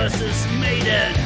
versus Maiden.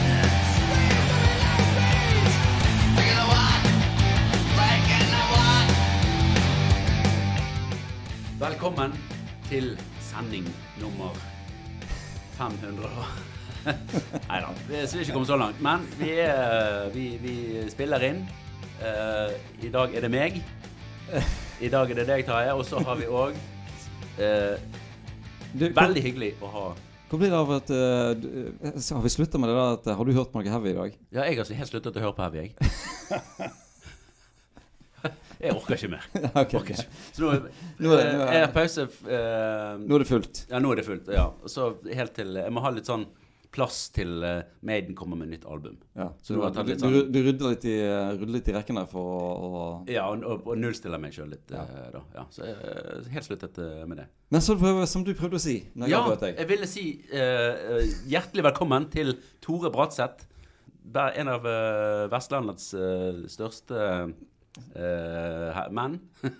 Velkommen til sending nummer 500. Neida, vi skal ikke komme så langt, men vi spiller inn. I dag det meg. I dag det deg, Terje, og så har vi også veldig hyggelig å ha. Hvor blir det av at har vi sluttet med det da, at har du hørt på noe heavy I dag? Ja, jeg har helt sluttet å høre på heavy, jeg. Jeg orker ikke mer. Okay. Orker ikke. Så nå er pause. Nå det fullt. Ja, nå det fullt, ja. Så helt til, jeg må ha litt sånn plass til Maiden kommer med nytt album. Ja. Så du rydder litt i rekken der for å... Ja, og nullstiller meg selv litt da. Ja, så jeg helt sluttet med det. Men så som du prøvde å si når jeg avbrøt deg. Jeg ville si hjertelig velkommen til Tore Bratseth, en av Vestlandets største menn.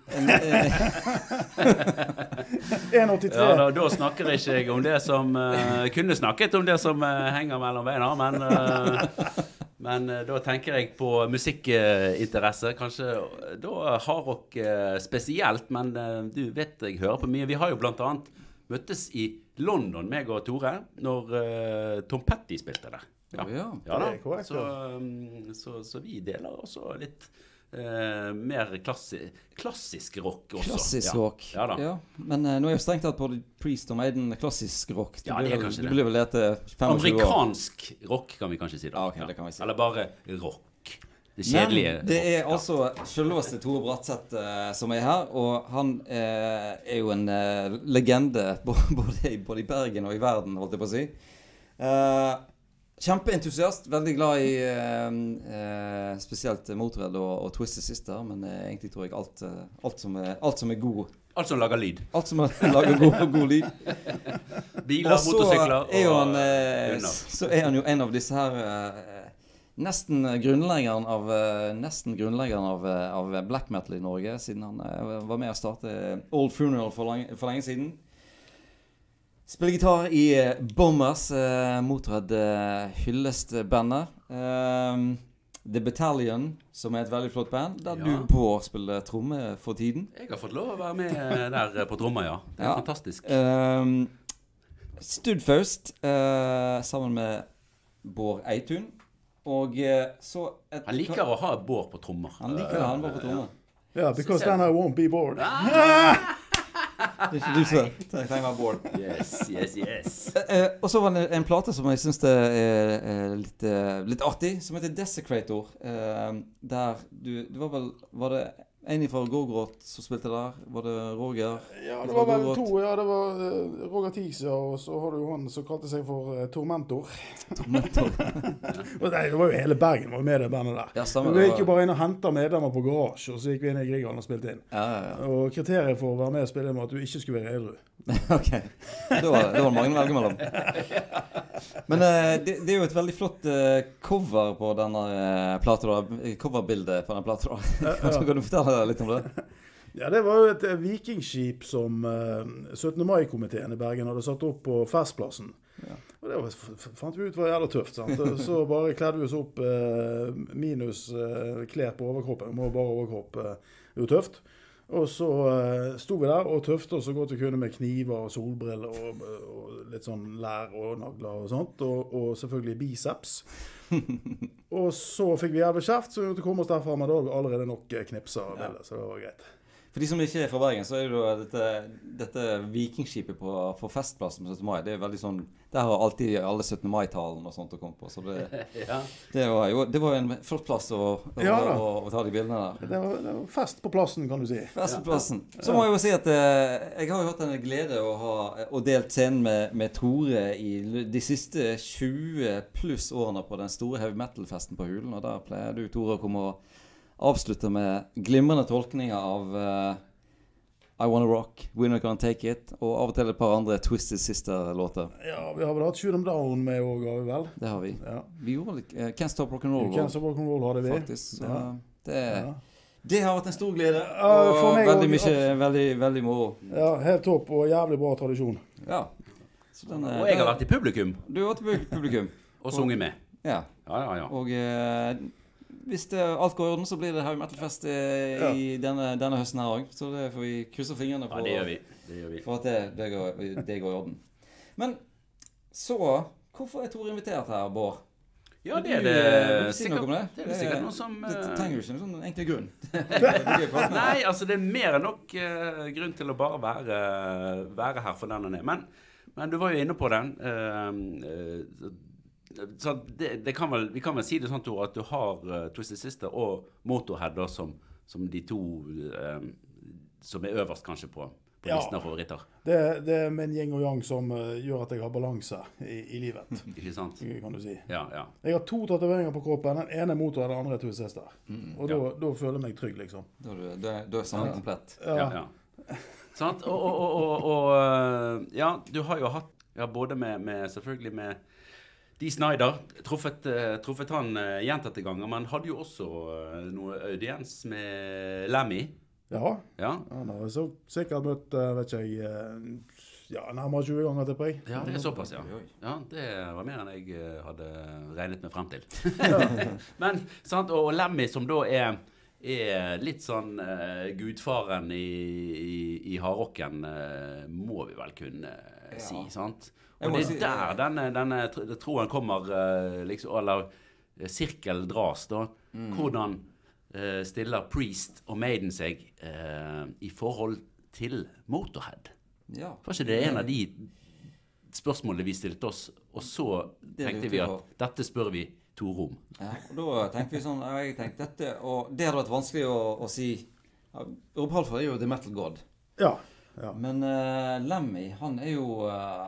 1,83. Ja, da snakker jeg ikke om det som kunne snakket om det som henger mellom beina, men da tenker jeg på musikkinteresse, kanskje da hardrock spesielt, men du vet jeg hører på mye. Vi har jo blant annet møttes i London, meg og Tore, når Tom Petty spilte der. Ja da. Så vi deler også litt mer klassisk rock også. Klassisk rock. Ja da. Ja. Men nå er jo strengt tatt på Priest og Maiden klassisk rock. Ja, det er kanskje det. Du blir vel etter 25 år. Amerikansk rock kan vi kanskje si da. Okay, det kan vi si. Eller bare rock. Det kjedelige. Men det er altså selveste Tore Bratseth som er her, og han er jo en legende både i Bergen og i verden, holdt jeg på å si. Kjempeentusiast, veldig glad i spesielt Motörhead og Twisted Sister, men egentlig tror jeg alt som er god. Alt som lager lyd. Alt som lager god lyd. Biler, motorsykler og så er han jo en av disse her nesten grunnleggeren av black metal i Norge, siden han var med å starte Old Funeral for lenge siden. Spiller gitar i Bombers, Motörhead hyllestbandet. The Battalion, som er et veldig flott band, der du Bård spiller tromme for tiden. Jeg har fått lov å være med der på trommer, ja. Det er fantastisk. Studfaust, sammen med Bård Eitun. Og så... Han liker å ha Bård på trommer. Han liker å ha Bård på trommer. Yeah, because then I won't be bored. Det er ikke du som tenker meg Bård. Yes. Og så var det en plate som jeg synes det er litt artig, som heter Desecrator. Der var det en fra Gorgoroth som spilte der? Var det Roger? Ja, det var vel to. Ja, det var Roger Tisa, og så har du han som kalte seg for Tormentor. Tormentor. Det var jo hele Bergen var med det bandet der. Ja, stemmer. Vi gikk jo bare inn og hentet medlemmer på garasje, og så gikk vi inn i Grieghallen og spilte inn. Ja. Og kriteriet for å være med og spille var at du ikke skulle være edru. Ok, det var mange velger mellom. Men det er jo et veldig flott cover på denne plata da, coverbildet på denne plata da. Kan du fortelle litt om det? Ja, det var jo et vikingskip som 17. mai-komiteen i Bergen hadde satt opp på Festplassen. Ja. Og det fant vi ut var jævla tøft, sant? Så bare kledde vi oss opp minus klær på overkroppen. Vi må bare overkropp, det er jo tøft. Og så stod vi der og tøfte oss så godt vi kunne med kniver og solbriller og litt sånn lær og nagler og sånt, og selvfølgelig biceps. Og så fikk vi jævlig kjeft, så vi måtte komme oss derfra, men da hadde vi allerede nok knipser og bilder, så det var greit. For de som ikke er fra Bergen, så er det jo dette vikingskipet på Festplassen på 17. mai. Det er veldig sånn, der har alltid alle 17. mai-talen og sånt å komme på. Så det var en flott plass å ta de bildene der. Det var fest på plassen, kan du si. Fest på plassen. Så må jeg jo si at jeg har jo hatt en glede å delt scenen med Tore i de siste 20 pluss årene på den store heavy metal-festen på Hulen. Og der pleier du, Tore, å komme og avslutte med glimrende tolkninger av I Wanna Rock, We're Not Gonna Take It, og av og til et par andre Twisted Sister-låter. Ja, vi har vel hatt Shoot 'em Down med også, har vi vel? Det har vi. Ja. Vi gjorde litt Can't Stop Rock'n'Roll. Can't Stop Rock'n'Roll hadde vi. Faktisk. Så det har vært en stor glede, for og meg veldig moro. Ja, helt topp, og jævlig bra tradisjon. Ja. Og jeg har vært i publikum. Du har vært i publikum. Og sunget med. Ja. Ja. Og hvis alt går i orden, så blir det Heavy Metal Fest i denne høsten her også. Så det får vi krysse fingrene på. Ja, det gjør vi. For at det går i orden. Men så, hvorfor er Tore invitert her, Bård? Ja, det er det sikkert. Det er sikkert noe som... Det trenger jo ikke en sånn enkel grunn. Nei, altså det er mer enn nok grunn til å bare være her for den han er. Men du var jo inne på den. Så vi kan vel si det sånn, Tor, at du har Twisted Sister og Motorhead da, som de to som er øverst kanskje på listen av favoritter. Det er min yin og yang som gjør at jeg har balanse i livet. Ikke sant? Kan du si. Ja. Jeg har 2 tatoveringer på kroppen. Den ene Motorhead, den andre Twisted Sister. Og da føler jeg meg trygg, liksom. Da er sånn komplett. Ja. Sant? Og ja, du har jo hatt både med selvfølgelig med Dee Snider, truffet han gjentatte ganger, men hadde jo også noe audiens med Lemmy. Ja. Han har så sikkert møtt, vet ikke jeg, nærmere 20 ganger til preg. Ja, det er såpass, ja. Det var mer enn jeg hadde regnet meg frem til. Men, sant, og Lemmy som da er litt sånn gudfaren i hardrocken, må vi vel kunne si, sant? Og det er der denne troen kommer, liksom, eller sirkel dras da, hvordan stiller Priest og Maiden seg i forhold til Motorhead. Ja. Var ikke det en av de spørsmålene vi stilte oss, og så tenkte vi at dette spør vi Tore om. Ja, og da tenkte vi sånn, jeg tenkte dette, og det hadde vært vanskelig å si. Rob Halford er jo The Metal God. Ja. Men Lemmy, han er jo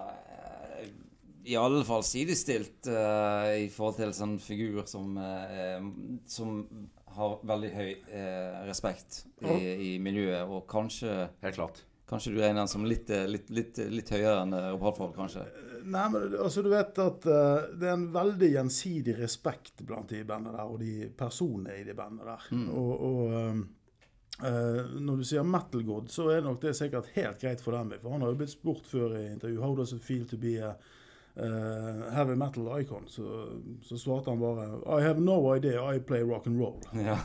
i alle fall sidestilt i forhold til sånn figur som har veldig høy respekt i miljøet, og kanskje... Helt klart. Kanskje du regner den som litt høyere enn Rob Halford, kanskje? Nei, men altså, du vet at det er en veldig gjensidig respekt blant de bandene der, og de personene i de bandene der. Og når du sier Metal God, så er nok det sikkert helt greit for dem, for han har jo blitt spurt før i intervju, how does it feel to be a heavy metal icon, så svarte han bare I have no idea, I play rock and roll.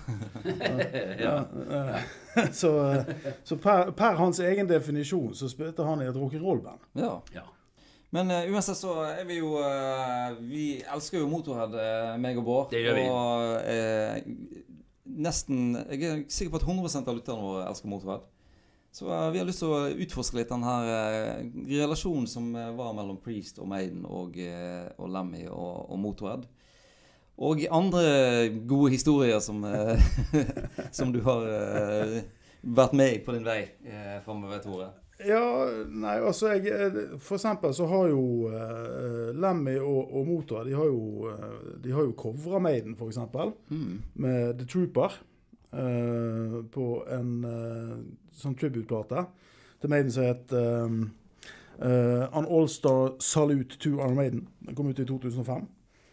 Så per hans egen definisjon så spilte han i et rock'n'roll-band. Ja. Men uansett så er vi jo vi elsker jo Motorhead, meg og Bård. Det gjør vi. Og jeg er sikker på at 100% av lytterne våre elsker Motorhead. Så vi har lyst til å utforske litt den her relasjonen som var mellom Priest og Maiden og Lemmy og Motorhead. Og andre gode historier som du har vært med i på din vei fremover, Tore. Ja, nei, altså for eksempel så har jo Lemmy og Motorhead, de har jo covret Maiden for eksempel, med The Trooper. På en sånn tribute-plate til Maiden som het An All-Star Salute to Iron Maiden. Den kom ut i 2005.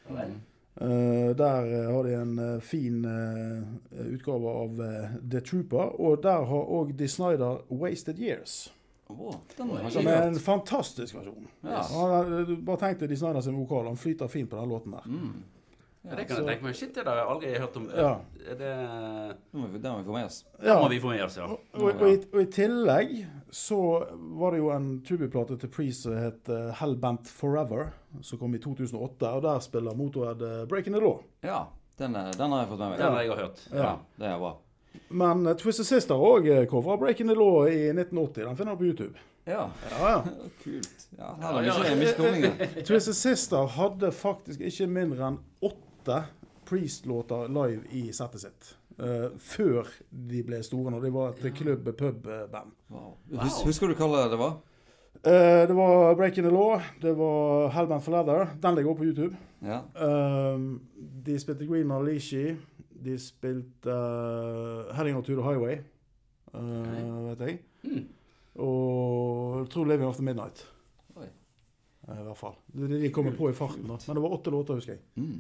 Der har de en fin utgave av The Trooper, og der har også Dee Snider Wasted Years. Som er en fantastisk versjon. Bare tenk deg Dee Snider sin vokal, han flyter fint på den låten der. Det kan jeg tenke meg. Shit, det har jeg aldri hørt om. Det må vi få med oss. Det må vi få med oss, ja. Og i tillegg så var det jo en tribute-plate til Priest som het Hellbent Forever, som kom i 2008, og der spiller Motorhead Breaking the Law. Ja, den har jeg fått med meg. Den har jeg hørt. Ja, det er bra. Men Twisted Sister også cover Breaking the Law i 1980. Den finner du på YouTube. Ja. Kult. Ja, her er det mye skolninger. Twisted Sister hadde faktisk ikke mindre enn 8 Priest-låter live i settet sitt. Før de ble store, når de var et klubb-pub-band. Wow. Husker du hva det var? Det var Breaking the Law, det var Hellbent for Leather. Den ligger også på YouTube. Ja. De spilte Green Malishi. De spilte Heading On to the Highway, vet jeg. Og True Living After Midnight. I hvert fall. De kommer på i farten, da. Men det var 8 låter, husker jeg.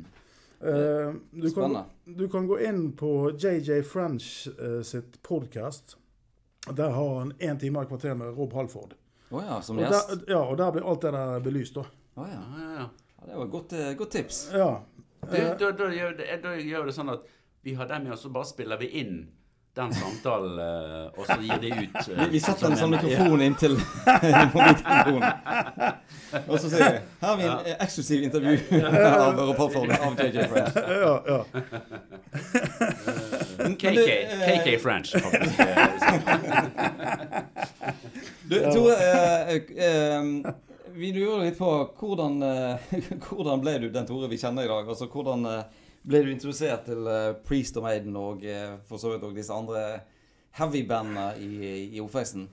Du kan gå inn på JJ French sitt podcast. Der har han 1 time og kvarter med Rob Halford. Ja, som Og gjest. og der ble alt det der belyst da. Ja. Ja. Ja, det var et godt tips. Ja. Da gjør det sånn at vi har dem med oss, så bare spiller vi inn den samtalen, og så gir det ut. Vi setter en sånn mikrofon inntil mobiltelefonen. Og så sier vi, her har vi en eksklusiv intervju av rapportformen av JJ French. Ja. KK French, faktisk. Du, Tore, vi lurer litt på hvordan ble du den Tore vi kjenner i dag? Altså, hvordan ble du introdusert til Priest of Maiden og for så vidt også disse andre heavy-bandene i oppveksten?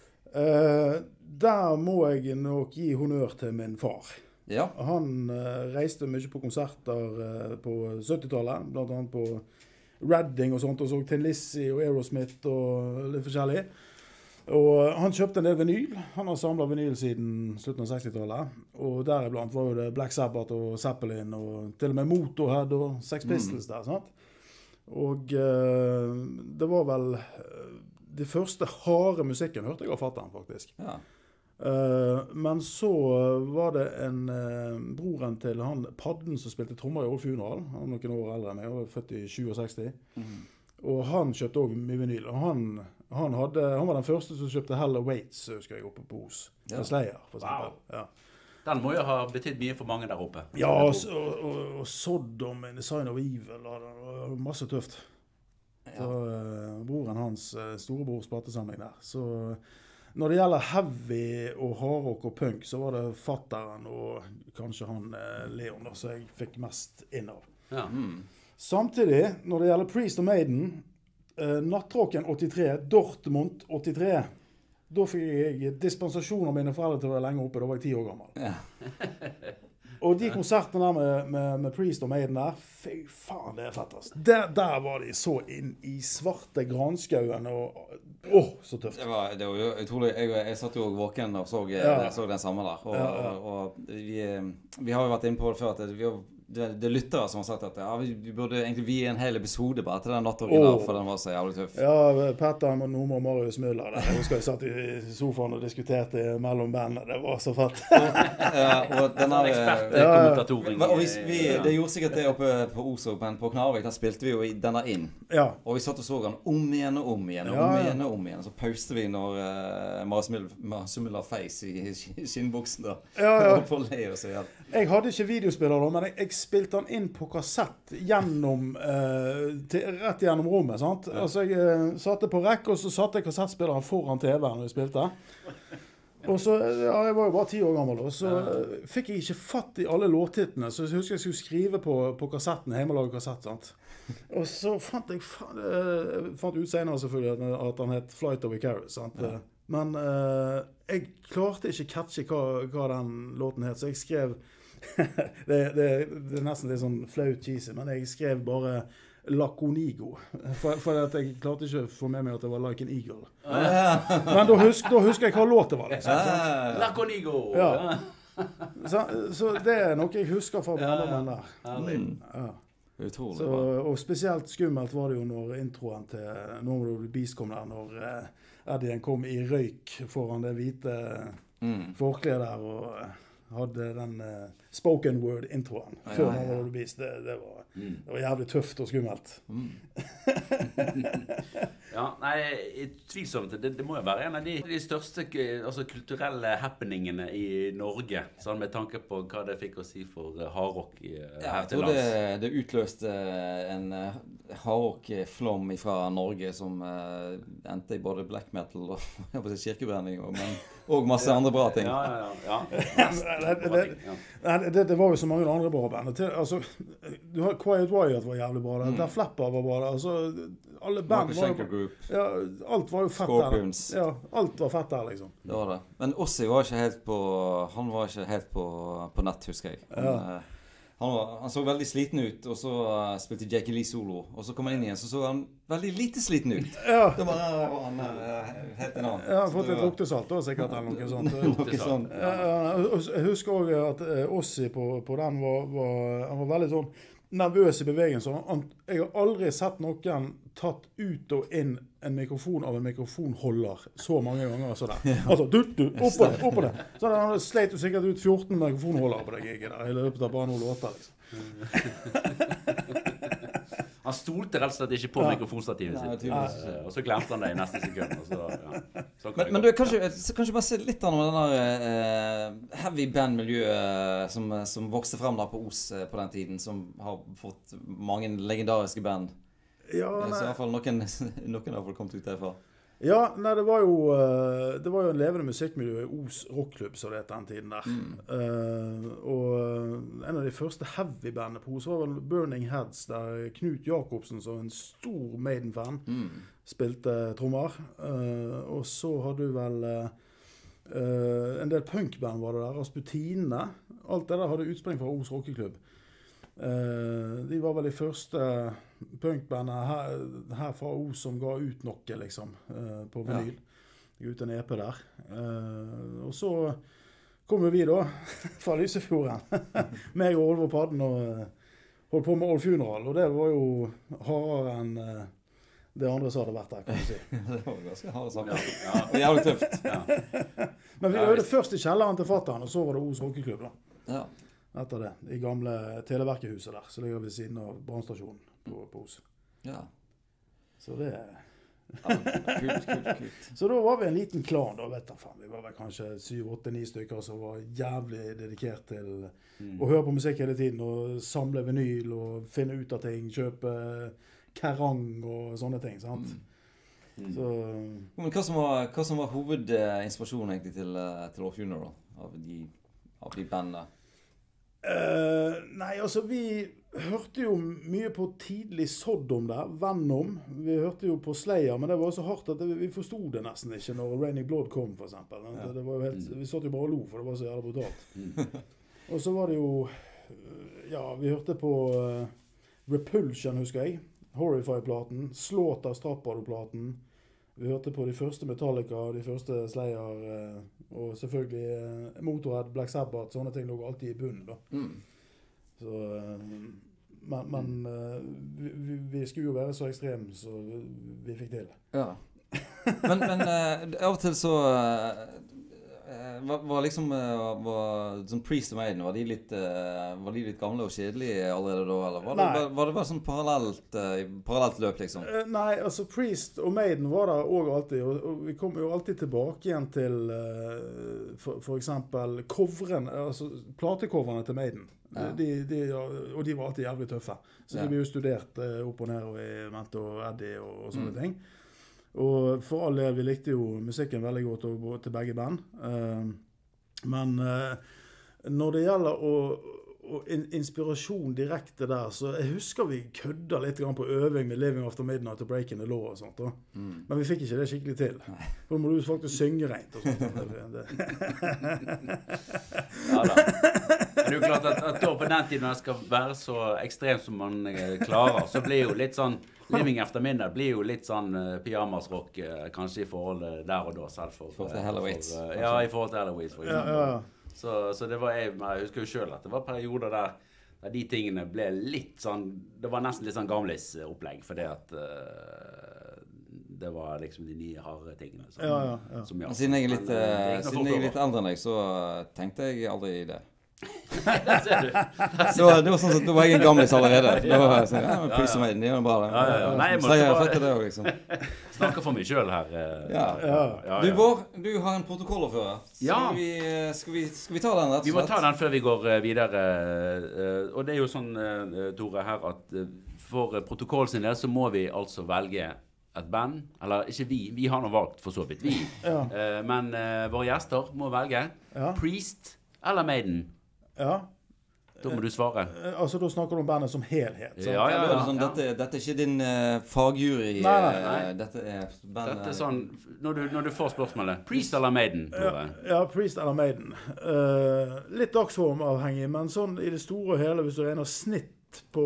Der må jeg nok gi honnør til min far. Ja. Han reiste mye på konserter på 70-tallet, blant annet på Redding og sånt, og så til Lizzy og Aerosmith og litt forskjellig. Og han kjøpte en del vinyl. Han har samlet vinyl siden slutten av 60-tallet. Og deriblant var jo det Black Sabbath og Zeppelin og til og med Motorhead og Sex Pistols der, sant? Og det var vel det første harde musikken hørte jeg av fatteren, faktisk. Ja. Men så var det broren til han Padden som spilte trommer i Old Funeral. Han var noen år eldre enn meg, han var født i 67. Og han kjøpte også mye vinyl. Og han var den første som kjøpte Hell Awaits, husker jeg, oppe på Os. Ja. Slayer, for eksempel. Wow. Ja. Den må jo ha betydd mye for mange der oppe. Ja, og Sodom, In the Sign of Evil, og det var masse tøft. Ja. Så broren hans, storebrors platesamling der. Så når det gjelder heavy og hardrock og punk, så var det fatteren og kanskje han Leon da, så jeg fikk mest inn av. Ja. Samtidig, når det gjelder Priest of Maiden, Nattrocken 83, Dortmund 83, da fikk jeg dispensasjon av mine foreldre til å være lenge oppe, da var jeg 10 år gammel. Ja. Og de konsertene der med Priest of Maiden der, fy faen, det fett, altså. Der var de så inn i svarte granskauen, og så tøft. Det var jo utrolig. Jeg satt jo våken og så den samme der. Og vi har jo vært inne på det før, at det er lyttere som har sagt at vi burde egentlig vie en hel episode bare til den nattrocken der, for den var så jævlig tøff. Ja, Petter, Noma og Marius Müller der. Jeg husker jeg satt i sofaen og diskuterte mellom bandene. Det var så fett. Og den her Ekspertkommentatoren. Det gjorde sikkert det oppe på Oslo, men på Knarvik, der spilte vi jo denne inn. Ja. Og vi satt og så den om igjen og om igjen, og om igjen og om igjen. Så pauste vi når Marius Müller feis i skinnbuksen da. Og på le og så igjen. Jeg hadde ikke videospiller da, men jeg spilte den inn på kassett rett gjennom rommet, sant? Altså jeg satte på rekk, og så satte jeg kassettspilleren foran TV-en når jeg spilte. Og så, jeg var jo bare 10 år gammel, og så fikk jeg ikke fatt i alle låttitlene, så jeg husker jeg skulle skrive på kassetten, hjemmelaget kassett, sant? Og så fant ut senere selvfølgelig at han het Flight of Icarus, sant? Men jeg klarte ikke catche hva den låten het, så jeg skrev det er nesten litt sånn flaut cheesy, men jeg skrev bare Laconigo, for at jeg klarte ikke å få med meg at det var Like an Eagle. Men da husker jeg hva låt det var, liksom. Laconigo! Ja. Så det er noe jeg husker fra barndommen der. Ja. Utrolig. Så, og spesielt skummelt var det jo når introen til Nå må du bli Beast kom der, når Eddien kom i røyk foran det hvite forkleet der, og hadde den spoken word-introen før Nå må du bli Beast. Det var jævlig tøft og skummelt. Ja, nei, tvilsomt. Det må jo være en av de største kulturelle happeningene i Norge, sånn med tanke på hva det fikk å si for hardrock her til lands. Det utløste en hardrock-flom fra Norge som endte i både black metal og kirkebrenning og masse andre bra ting. Det var jo så mange andre bra band. Altså, du har Quiet Riot var jævlig bra. Der Flapper var bra. Altså, alle band var jo, alt var jo fett Scorpions. der. Ja, alt var fett der, liksom. Det var det. Men Ossi var ikke helt på nett, husker jeg. Han så veldig sliten ut, og så spilte Jackie Lee solo. Og så kom han inn igjen, så han veldig lite sliten ut. Da var han helt en annen. Ja, han har fått litt luktesalt da, sikkert, eller noe sånt. Jeg husker også at Ossi på den han var veldig sånn nervøs i bevegelsen. Jeg har aldri sett noen tatt ut og inn en mikrofon av en mikrofonholder så mange ganger så der. Altså, opp på det. Så han sleit jo sikkert ut 14 mikrofonholdere på det giget der, i løpet av bare noen låter, liksom. Han stolte rett og slett ikke på mikrofonstativet sitt. Og så glemte han det i neste sekund. Og så, men du, kanskje bare se litt om den der heavy band-miljøet som vokste frem da på Os på den tiden, som har fått mange legendariske band. Ja, så i hvert fall noen har fått kommet ut derfra. Ja, nei, det var jo en levende musikkmiljø i Os rockklubb, så det etter den tiden der. Og en av de første heavy-bandene på Os var vel Burning Heads, der Knut Jakobsen, som en stor Maiden-fan, spilte trommer. Og så hadde du vel en del punkband var det der, Rasputinene. Alt det der hadde utspring fra Os rockeklubb. De var vel de første punkbandene her fra Os som ga ut noe, liksom, på vinyl. De ga ut en EP der. Og så kom vi da, fra Lysefjorden, meg og Olvor Padden, og holdt på med All Funeral, og det var jo hardere enn det andre som hadde vært der, kan du si. Det var ganske harde saker. Ja. Det var jævlig tøft. Men vi øvde først i kjelleren til fatteren, og så var det Os rockeklubb da. Ja. Etter det, i gamle Televerkehuset der, så ligger vi ved siden av brannstasjonen på Os. Ja. Så det kult. Så da var vi en liten klan da, vet du, vi var vel kanskje 7-8-9 stykker som var jævlig dedikert til å høre på musikk hele tiden, og samle vinyl, og finne ut av ting, kjøpe kerang og sånne ting, sant? Så... Men hva som var hovedinspirasjonen egentlig til All Funeral, av de bandene? Nei, altså vi hørte jo mye på tidlig Sodom der, Venom. Vi hørte jo på Slayer, men det var så hardt at vi forstod det nesten ikke når Raining Blood kom, for eksempel. Det var jo helt, vi satt jo bare og lo, for det var så jævlig brutalt. Og så var det jo, ja, vi hørte på Repulsion, husker jeg. Horrify-platen, Slaughter Strappado-platen. Vi hørte på de første Metallica, de første Slayer, og selvfølgelig Motorhead, Black Sabbath, sånne ting lå alltid i bunnen da. Så, men vi skulle jo være så ekstreme så vi fikk til. Ja. Men av og til så var liksom sånn Priest og Maiden, var de litt gamle og kjedelige allerede da, eller var det bare sånn parallelt løp liksom? Nei, altså Priest og Maiden var der også alltid, og vi kom jo alltid tilbake igjen til for eksempel platecoverene til Maiden. Ja. Og de var alltid jævlig tøffe. Så de ble jo studert opp og ned og i Mente og Eddie og sånne ting. Og for all del, vi likte jo musikken veldig godt til begge band. Men når det gjelder inspirasjon direkte der, så jeg husker vi kødda litt på øving med Living After Midnight og Breaking the Law og sånt da. Men vi fikk ikke det skikkelig til. For må du faktisk synge rent og sånt. Ja da. Det er jo klart at da på den tiden når det skal være så ekstremt som man klarer, så blir jo litt sånn Living After Midnight blir jo litt sånn pyjamasrock, kanskje i forhold der og da selv for Heloise. Ja, i forhold til Heloise for eksempel. Ja. Så det var, jeg husker jo selv at det var perioder der de tingene ble litt sånn, det var nesten litt sånn gamlis opplegg, for det at det var liksom de nye harde tingene som Siden jeg er litt eldre enn deg, så tenkte jeg aldri i det. Der ser du. Det var sånn at da var jeg en gamlis allerede. Da var jeg sånn, men Priest og Maiden, de gjør det bra. Nei, jeg måtte bare liksom. Snakker for meg selv her. Du, Bård, du har en protokoll å føre. Skal vi ta den rett og slett? Vi må ta den før vi går videre. Og det er jo sånn, Tore, her at for protokoll sin del så må vi altså velge et band, eller ikke vi har noe valgt for så vidt vi. Men våre gjester må velge Priest eller Maiden. Ja. Da må du svare. Altså, da snakker du om bandet som helhet. Ja. Dette er ikke din fagjury. Nei. Dette er bandet. Dette er sånn, når du får spørsmålet, Priest eller Maiden? Ja, Priest eller Maiden. Litt dagsformavhengig, men sånn i det store og hele, hvis du regner snitt på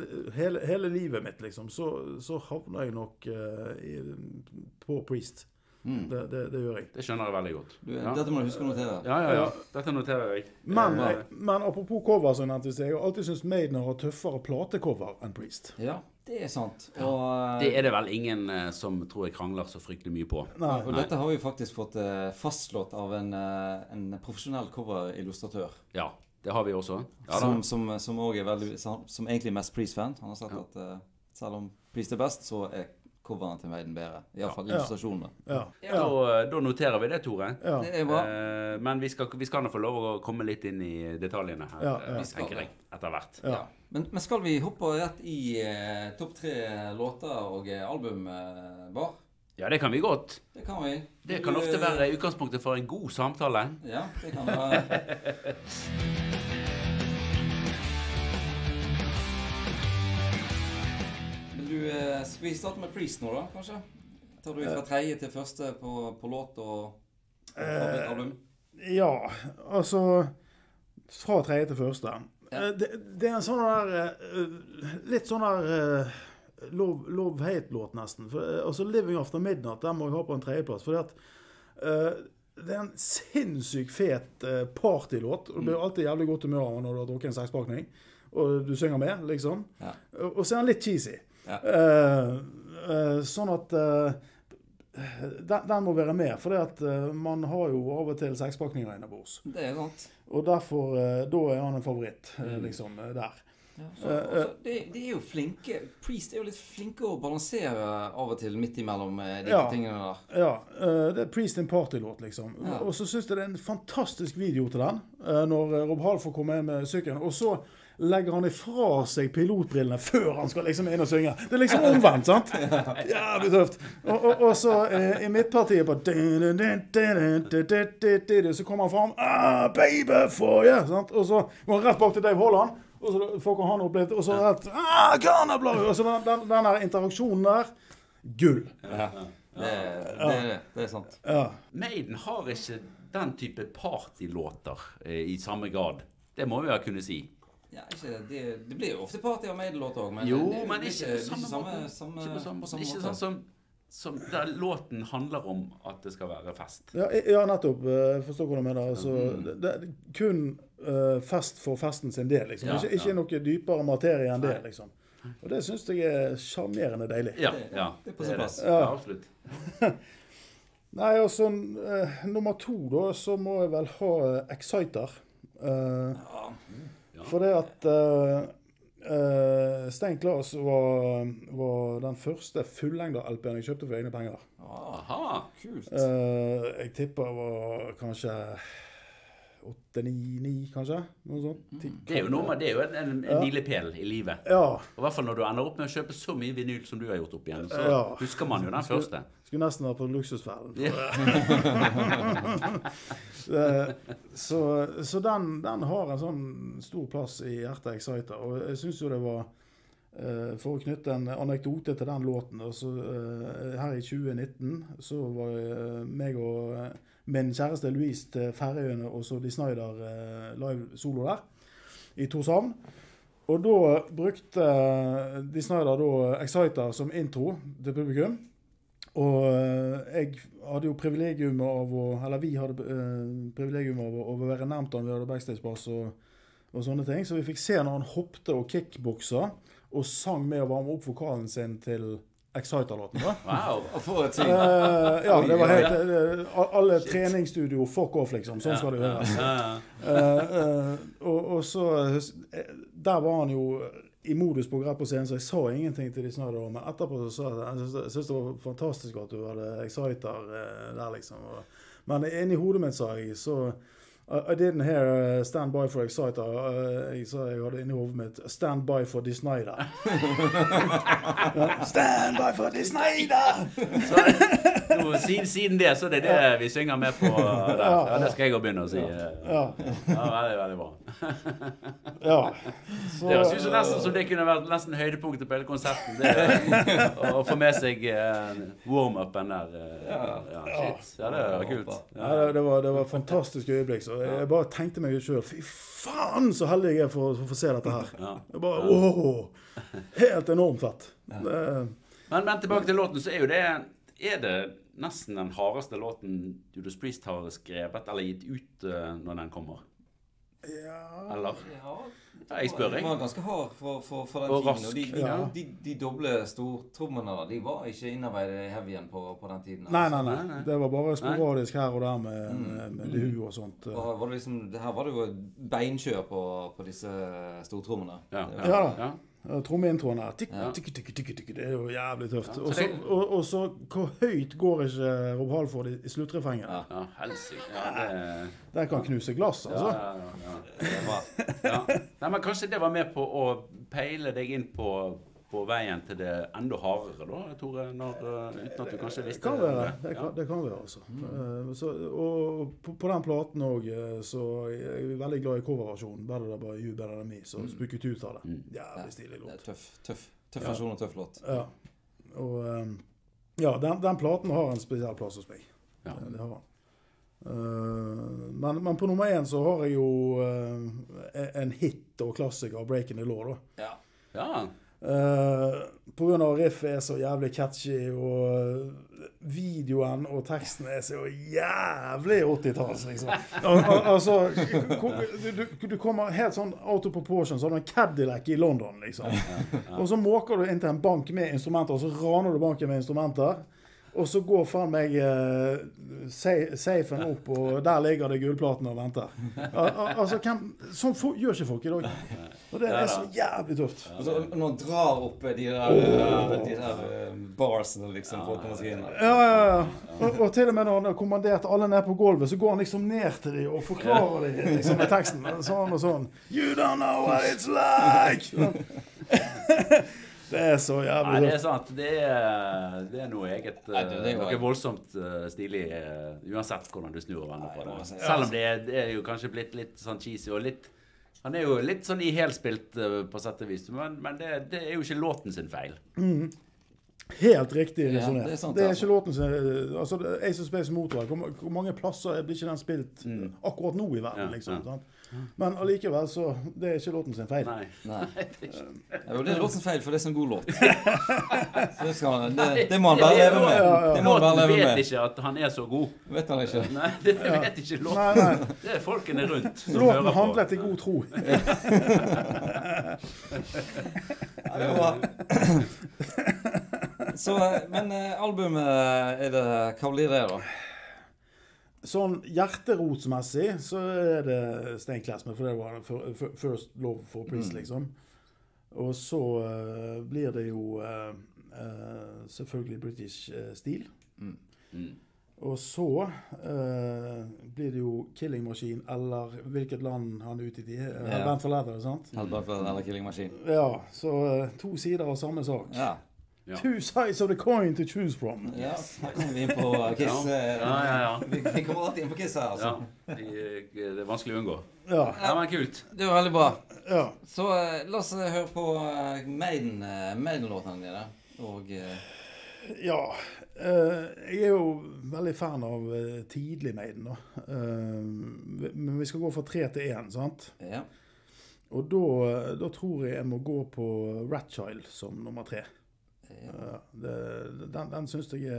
hele livet mitt, liksom, så havner jeg nok på Priest. Det gjør jeg. Det skjønner jeg veldig godt. Dette må du huske å notere. Ja. Dette noterer jeg. Men apropos cover, så nevnte jeg har alltid syntes Maiden har tøffere platecover enn Priest. Ja, det er sant. Det er det vel ingen som tror jeg krangler så fryktelig mye på. Og dette har vi faktisk fått fastslått av en profesjonell coverillustratør. Ja, det har vi også. Som også er veldig, som egentlig er mest Priest-fan. Han har sagt at selv om Priest er best, så er coveren til Maiden bedre. I hvert fall illustrasjonene. Da noterer vi det, Tore. Det er bra. Men vi skal nå få lov å komme litt inn i detaljene her, tenker jeg, etter hvert. Men skal vi hoppe rett i topp 3 låter og album, Bar? Ja, det kan vi godt. Det kan vi. Det kan ofte være utgangspunktet for en god samtale. Ja, det kan det være. Skal vi starte med Priest nå da, kanskje? Tar du fra tredje til første på låt og album? Ja, altså fra tredje til første. Det er en sånn der litt sånn der love-hate-låt nesten. Altså Living After Midnight, den må jeg ha på en tredjeplass, fordi at det er en sinnssykt fet partylåt, og det blir alltid jævlig godt humør når du har drukket en sekspakning, og du synger med, liksom. Og så er den litt cheesy. Sånn at den må være med, for man har jo av og til sekspakninger innabords. Det er sant. Og derfor, da er han en favoritt, liksom, der. De er jo flinke. Priest er jo litt flinke å balansere av og til midt imellom de tingene der. Ja, det er Priest en partylåt, liksom. Og så synes jeg det er en fantastisk video til den, når Rob Halford kommer inn med sykkelen, og så legger han ifra seg pilotbrillene før han skal liksom inn og synge. Det er liksom omvendt, sant? Jævlig tøft. Og så i midtpartiet på så kommer han fram, baby for you, sant? Og så går han rett bak til Dave Holland, og så får han opp litt, og så rett, og så den der interaksjonen der, gull. Det er sant. Maiden har ikke den type partylåter i samme grad. Det må vi jo kunne si. Ja, det blir jo ofte party av Maiden-låter også, men men ikke på samme måte. Ikke sånn som der låten handler om at det skal være fest. Ja, nettopp. Jeg forstår hva du mener. Altså, det er kun fest for festen sin del, liksom. Ikke noe dypere materie enn det, liksom. Og det synes jeg er charmerende deilig. Ja, det er på sin plass. Ja, absolutt. Nei, og så nummer 2 da, så må jeg vel ha Exciter. For det at Stained Glass var den første fullengda LP-en jeg kjøpte for egne penger. Aha, kult. Jeg tipper det var kanskje 8-9, kanskje? Noe sånt. Det er jo en milepæl i livet. Og i hvert fall når du ender opp med å kjøpe så mye vinyl som du har gjort opp igjen, så husker man jo den første. Skulle nesten vært på luksusfellen. Så den har en sånn stor plass i hjertet Exciter, og jeg synes jo det var for å knytte en anekdote til den låten, så, her i 2019 så var meg og min kjæreste Louise til Færøyene og så Dee Snider live solo der i Torshavn, og da brukte Dee Snider da Exciter som intro til publikum. Og jeg hadde jo privilegium av vi hadde privilegium av å være nærmt han, vi hadde backstage-pass og sånne ting, så vi fikk se når han hoppte og kickboksa og sang med å varme opp vokalen sin til Exciter-låten da. Wow, for et ting. Det var helt alle treningsstudio fuck off liksom, sånn skal det gjøres. Og så der var han jo i modus på grep på scenen, så jeg sa ingenting til de snødde, men etterpå så sa jeg synes det var fantastisk at du hadde Exciter der liksom. Men inni hodet mitt sa jeg, så I didn't hear Stand By for Exciter. Jeg sa jeg hadde inni hodet mitt Stand By for Dee Snider. Stand By for Dee Snider! Siden det, så det er det vi synger med på der. Ja, det skal jeg også begynne å si. Ja, veldig, veldig bra. Det høres ut nesten som det kunne vært nesten høydepunktet på hele konserten. Det å få med seg warm-upen der. Shit. Ja, det var kult. Det var et fantastisk øyeblikk, så jeg bare tenkte meg selv, fy faen så heldig jeg er for å få se dette her. Jeg bare, helt enormt fett. Men tilbake til låten, så er jo det, nesten den hardeste låten Judas Priest har skrevet eller gitt ut når den kommer. Ja. Eller? Ja, Jeg spør, jeg. Den var ganske hard for den Og tiden. rask. Og de doble stortrommene, de var ikke innarbeidet i heavyen på den tiden. Nei. Det var bare sporadisk her og der med hu og sånt. Og var det liksom, her var det jo beinkjør på disse stortrommene. Ja. Trommeintroen her. Det er jo jævlig tøft. Og så hvor høyt går ikke Rob Halford i sluttrefengen? Ja, helsike. Ja, Den kan knuse glass, altså. Ja. Nei, men kanskje det var med på å peile deg inn på veien til det enda hardere da, Tore, uten at du kanskje visste det. Det kan være, altså. Og på den platen også, så er jeg veldig glad i coverversjonen. Better Than You, Better Than Me, så spukket ut av det. Jævlig stilig låt. Tøff versjon og tøff låt. Ja. Og den platen har en spesiell plass hos meg. Ja. Det har han. Men på nummer 1 så har jeg jo en hit og klassiker, Breaking the Law, da. Ja. På grunn av riffet er så jævlig catchy, og videoen og teksten er så jævlig 80-talls, liksom. Altså, du kommer helt sånn out of proportion, sånn en Cadillac i London, liksom. Og så måker du inn til en bank med instrumenter, og så raner du banken med instrumenter. Og så går faen meg safen opp, og der ligger det gullplaten og venter. Altså, sånn gjør ikke folk i dag. Og det er så jævlig tøft. Altså, når man drar opp de der barsene, liksom, for å komme seg inn. Ja. Og til og med når han har kommandert alle ned på gulvet, så går han liksom ned til dem og forklarer dem liksom, med teksten. Sånn og sånn. You don't know what it's like! Det er så jævlig. Nei, det er sant. Det er noe eget, noe voldsomt stilig, uansett hvordan du snur og vender på det. Selv om det er jo kanskje blitt litt sånn cheesy, og han er jo litt sånn ihelspilt på sett og vis, men det er jo ikke låten sin feil. Helt riktig resonert. Ja, det er ikke låten sin, altså Ace of Space Motorway, hvor mange plasser blir ikke den spilt akkurat nå i verden, liksom, sant? Men allikevel så, det er ikke låten sin feil. Nei. Det er låten sin feil, for det er sånn god låt. Så det må han bare leve med. Låten vet ikke at han er så god. Vet han ikke? Nei, det vet ikke låten. Nei. Det er folkene rundt som låten hører på. handlet i god tro. Ja, det var så, men albumet hva blir det da? Sånn hjerterotsmessig så er det Stained Class, for det var First Love for Priest, liksom. Og så blir det jo selvfølgelig British stil. Og så blir det jo Killing Machine, eller hvilket land han er ute i. Hellbent for Leather, sant? Hellbent for Leather eller Killing Machine. Ja, så 2 sider av samme sak. Ja. 2 sides of the coin to choose from. Ja, her kommer vi inn på Kiss. Vi kommer alltid inn på Kiss her, altså. Ja, det er vanskelig å unngå. Ja, men kult. Det var veldig bra. Ja. Så la oss høre på Maiden-låtene dine. Og ja, jeg er jo veldig fan av tidlig Maiden, da. Men vi skal gå fra 3 til 1, sant? Ja. Og da tror jeg må gå på Ratchild som nummer 3. Den synes jeg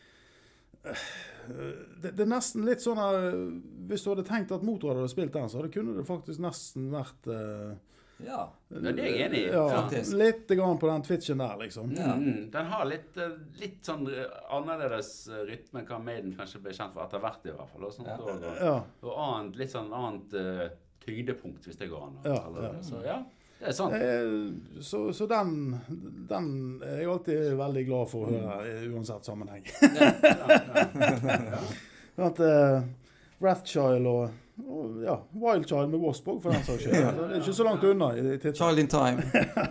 det er nesten litt sånn hvis du hadde tenkt at Motorhead hadde spilt den, så kunne det faktisk nesten vært ja, det er jeg enig i. Ja, litt grann på den twitchen der, liksom. Den har litt sånn annerledes rytme hva Maiden kanskje ble kjent for etter hvert i hvert fall. Og, sånt, og annet, litt sånn annet tyngdepunkt, hvis det går an. Så ja. Det er sant. Så den er jeg alltid veldig glad for å høre, uansett sammenheng. Wrathchild og Wildchild med Wasp også, for den saks skyld. Det er ikke så langt unna. Child in Time.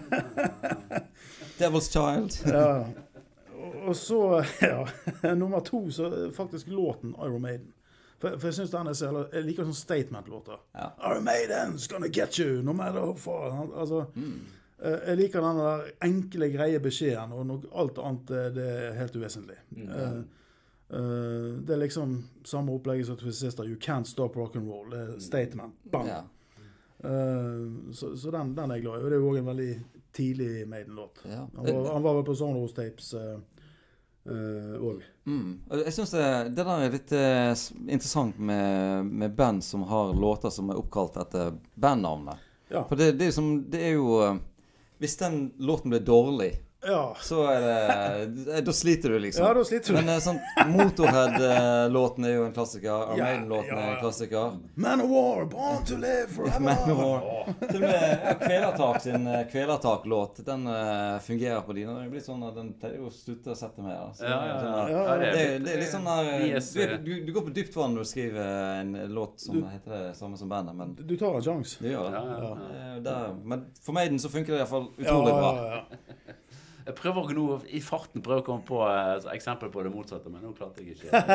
Devil's Child. Og så, nummer 2, så er faktisk låten Iron Maiden. For jeg synes den jeg liker sånn statement-låter. Iron Maiden's gonna get you, no matter how far. Altså, jeg liker den der enkle, greie beskjeden, og alt annet det er helt uvesentlig. Det er liksom samme opplegget som til sist, you can't stop rock'n'roll. Det er statement. Bang! Så den er jeg glad i. Og det er jo også en veldig tidlig Maiden-låt. Han var vel på Sonos Tapes også. Jeg synes det der er litt interessant med band som har låter som er oppkalt etter bandnavnet. Ja. For det er jo hvis den låten blir dårlig, Ja. så da sliter du liksom. Ja, da sliter du. Men sånn Motorhead-låten er jo en klassiker. Maiden-låten er en klassiker. Man of War, Born to Live Forever. Man of War. Til og med Kvelertak sin Kvelertak-låt, den fungerer på dine. Det blir sånn at den pleier jo å slutte å sette med. Så, det er litt sånn der du går på dypt vann når du skriver en låt som heter det samme som bandet, men Du tar en sjans. du gjør det. Men for Maiden så funker det i hvert fall utrolig bra. Ja. Jeg prøver nå i farten å komme på eksempel på det motsatte, men nå klarte jeg ikke.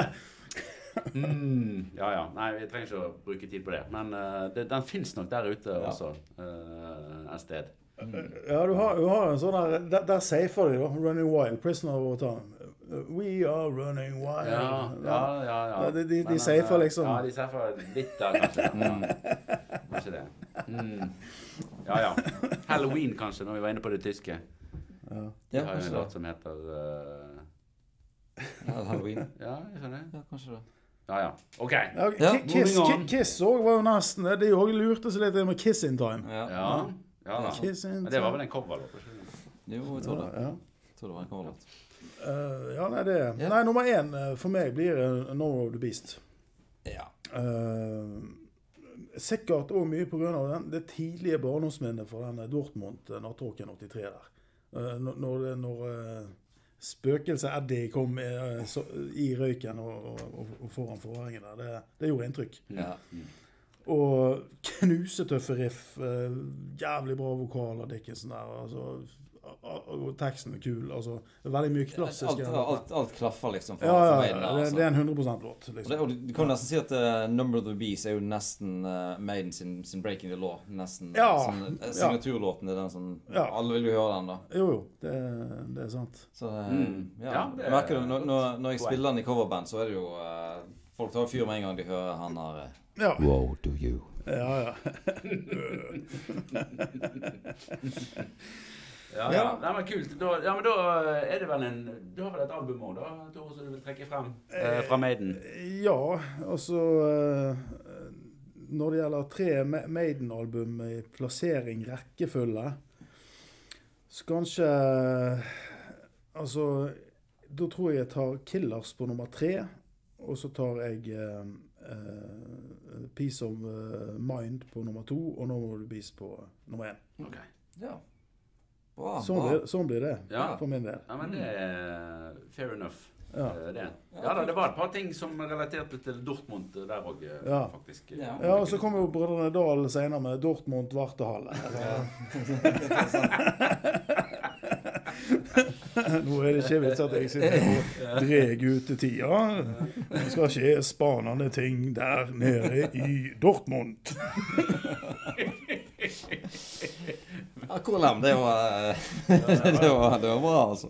Nei, vi trenger ikke å bruke tid på det. Men den finnes nok der ute også, et sted. Ja, du har en sånn der safer de da, Running Wild, Prisoner of Our Time. We are running wild. Ja. De safer liksom. Ja, de safer litt der, kanskje. Kanskje det. Ja. Halloween, kanskje, når vi var inne på det tyske. De har jo en låt som heter Halloween. Ja, jeg skjønner. Ja, kanskje det. Ja. Ok. Kiss også var jo nesten. De også lurte seg litt med Kiss in Time. Ja. Kiss in Men det var vel en coverlåt? Jo, jeg tror det. Jeg tror det var en coverlåt. Nei, nummer 1 for meg blir Number of the Beast. Ja. Sikkert også mye på grunn av det tidlige barndomsminnet for den Dortmund-nattråken 83 der. Når spøkelset Eddie kom i røyken og foran forhengen der, det gjorde inntrykk. Og knusetøffe riff, jævlig bra vokal av Dickinson der, og teksten er kul, altså det er veldig mye klassisk. Alt klaffer liksom for Maiden. Det er en 100% låt. Liksom. Og du kan nesten si at Number of the Beast er jo nesten Maiden sin Breaking the Law, nesten signaturlåten er den som alle vil jo høre den da. Jo, det er sant. Så jeg merker det, når jeg spiller den i coverband, så er det jo folk tar fyr med en gang de hører han her Woe to you. Ja. Nei, men kult. Men da er det vel du har vel et album også da, Tore, som du vil trekke frem fra Maiden? Ja, altså når det gjelder 3 Maiden-album i plassering, rekkefølge, så kanskje altså, da tror jeg tar Killers på nummer 3, og så tar jeg Peace of Mind på nummer 2, og Number of the Beast på nummer 1. Ok. Ja. Sånn blir det for min del. Ja, men det er fair enough. Det var et par ting som relaterte til Dortmund der også, faktisk. Ja, og så kommer jo Brødrene Dahl senere med Dortmund Vartehalle. Nå er det ikke vits at jeg sitter og dreg ut til tida. Det skal skje spanende ting der nede i Dortmund. Kolem, det var bra, altså.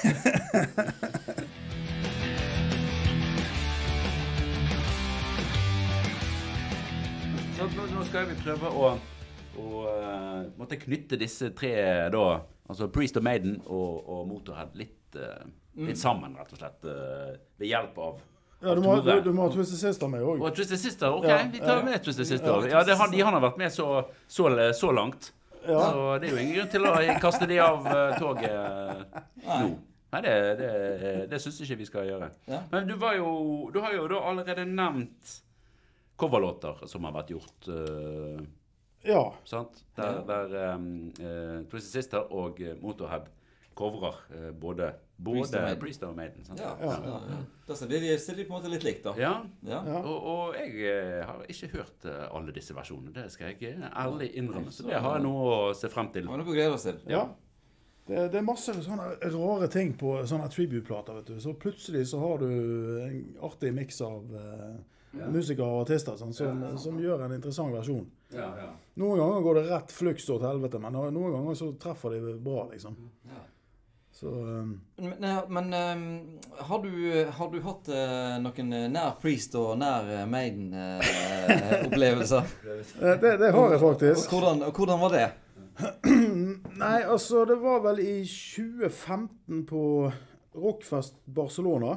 Så nå skal vi prøve å måtte knytte disse 3 da, altså Priest of Maiden og Motorhead litt sammen, rett og slett, ved hjelp av du må ha Twisted Sister med også. Og Twisted Sister, ok, vi tar med Twisted Sister. Ja, de har vært med så langt. Så det er jo ingen grunn til å kaste de av toget nå. Nei, det synes jeg ikke vi skal gjøre. Men du har jo da allerede nevnt coverlåter som har vært gjort. Sant? Der Twisted Sister og Motorhead coverer både Priest og Maiden. Sant? Da stiller de på en måte litt likt da. Og jeg har ikke hørt alle disse versjonene. Det skal jeg ærlig innrømme. Så det har jeg noe å se frem til. Hva er det på glede oss til? Ja. Det er masse sånne rare ting på sånne tribute-plater, vet du. Så plutselig så har du en artig mix av musikere og artister som gjør en interessant versjon. Noen ganger går det rett fluks til helvete, men noen ganger så treffer de bra, liksom. Så, men har du hatt noen nær Priest og nær Maiden opplevelser? Det har jeg faktisk. Hvordan var det? Nei, altså det var vel i 2015 på Rockfest Barcelona.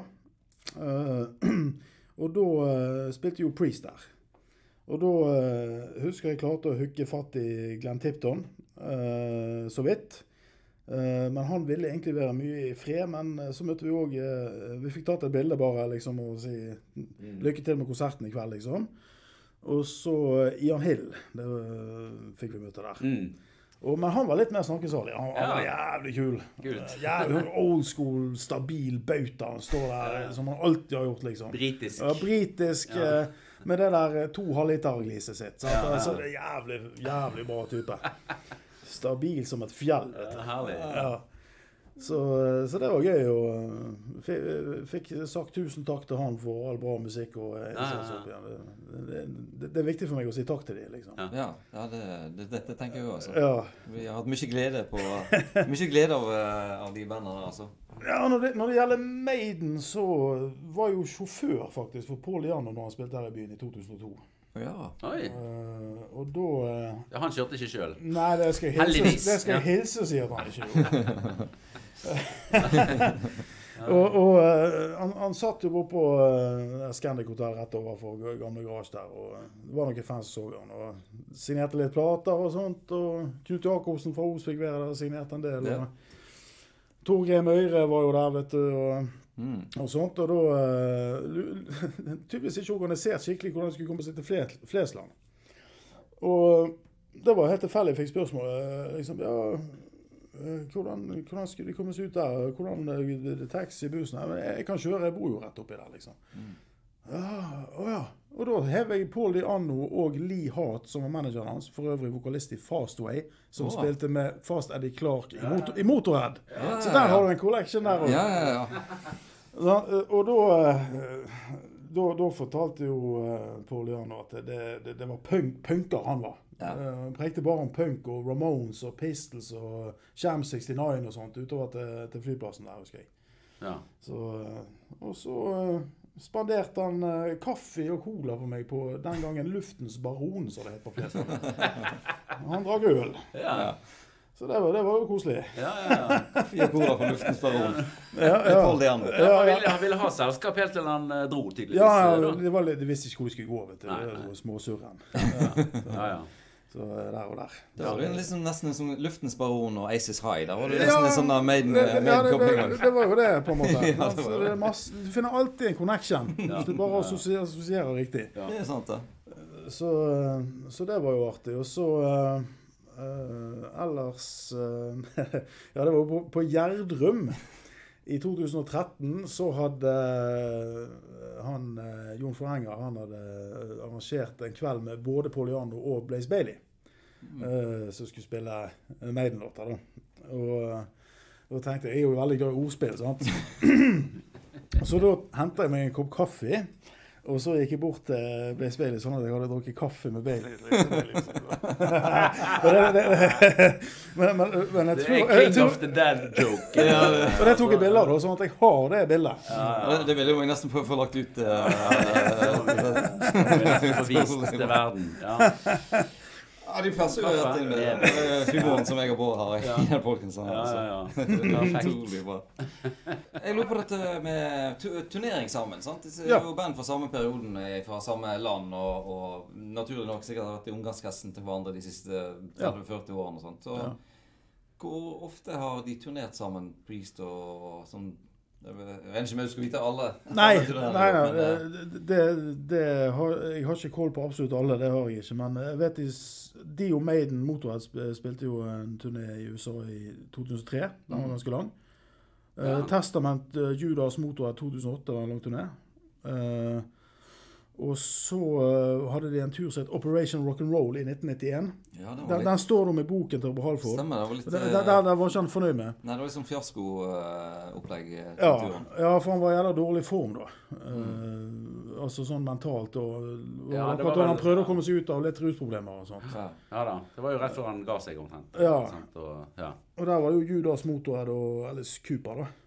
Og da spilte jo Priest der. Og da husker jeg klarte å hugge fatt i Glenn Tipton, så vidt. Men han ville egentlig være mye i fred, men så møtte vi også, vi fikk tatt et bilde bare, liksom, og si lykke til med konserten i kveld, liksom. Og så Ian Hill, det fikk vi møte der. Men han var litt mer snakkesalig. Han var jævlig kul. Jævlig old school, stabil bauta. Han står der som han alltid har gjort, liksom. Britisk. Ja, britisk, med det der 2 halvliter-gliset sitt. Så det jævlig bra type. Stabil som et fjell. Herlig. Ja. Så det var gøy, og fikk sagt 1000 takk til han for all bra musikk. Og det er viktig for meg å si takk til dem, liksom. Ja, det tenker jeg også. Ja. Vi har hatt mye glede av de bandene, altså. Ja, når det gjelder Maiden, så var jo sjåfør faktisk for Paul Diano når han spilte her i byen i 2002. Ja. Oi. Og da... Ja, han kjørte ikke selv. Nei, det skal jeg hilse og si at han ikke gjorde. Og han satt jo på Scandic Hotel rett over for gamle garasje der, og det var noen fans som så han, og signerte litt plater og sånt, og Knut Jakobsen fra Os fikk være der og signerte en del, og Torgeir Møyre var jo der, vet du, og sånt, og da tydeligvis ikke organisert skikkelig hvordan det skulle komme seg til Flesland. Og det var helt tilfeldig jeg fikk spørsmål, liksom, hvordan skulle de komme seg ut der? Hvordan taxi, bussen? Jeg kan kjøre, jeg bor jo rett oppi der, liksom. Ja. Og da hever jeg Paul Diano og Lee Hart, som var manageren hans, for øvrig vokalist i Fastway, som spilte med Fast Eddie Clark i Motorhead. Så der har du en collection der også. Ja. Og da fortalte jo Paul Diano at det var punker han var. Han prekte bare om punk og Ramones og Pistols og Sham 69 og sånt utover til flyplassen der, husker jeg. Ja. Og så spanderte han kaffe og cola på meg på den gangen Luftens Baron, som det het på flest. Han drakk øl. Ja. Så det var jo koselig. Ja. Fire cola på Luftens Baron. Paul Diano. Han ville ha selskap helt til han dro, tydeligvis. Ja, de visste ikke hvor de skulle gå, vet du. Det var småsurren. Ja. Så der og der. Det var jo liksom nesten som Luftens Baron og Aces High. Der var det nesten en sånn Maiden-kobling. Det var jo det, på en måte. Du finner alltid en connection, hvis du bare assosierer riktig. Det er sant, da. Så det var jo artig. Og så ellers det var jo på Gjerdrum i 2013 så hadde Jon Forenger, han hadde arrangert en kveld med både Paul Diano og Blaze Bayley, som skulle spille Maiden-låter da. Og da tenkte jeg jo veldig glad i ordspill, sant? Så da hentet jeg meg en kopp kaffe, og så gikk jeg bort til Blaze Bayley sånn at jeg hadde drukket kaffe med Bayley. Men jeg tror... Det er king of the dead joke. Og det tok jeg bilder da, sånn at jeg har det bildet. Det ville jo jeg nesten få lagt ut. For vist til verden. Ja, de passer jo rett inn med humoren som jeg og Bård har i den podcasten. Utrolig bra. Jeg lurer på dette med turnering sammen, sant? Det er jo band fra samme perioden, fra samme land, og naturlig nok sikkert har vært i omgangskesten til hverandre de siste 30-40 årene og sånt. Så hvor ofte har de turnert sammen, Priest og sånn? Jeg vet ikke om jeg skal vite alle. Nei, jeg har ikke koll på absolutt alle, det har jeg ikke, men jeg vet de og Maiden Motorhead spilte jo en turné i USA i 2003, den var ganske lang. Testament Judas Motorhead 2008 var en lang turné. Og så hadde de en tur som het Operation Rock'n'Roll i 1991. Ja, den står de i boken til Robert Halford. Stemmer, det var litt... Der var ikke han fornøyd med. Nei, det var litt sånn fiasko-opplegg ja, for han var i jævla dårlig form da. Altså sånn mentalt. Og han prøvde å komme seg ut av litt rusproblemer og sånt. Ja da, det var jo rett før han ga seg omtrent. Og der var jo Judas Motorhead og Alice Cooper da.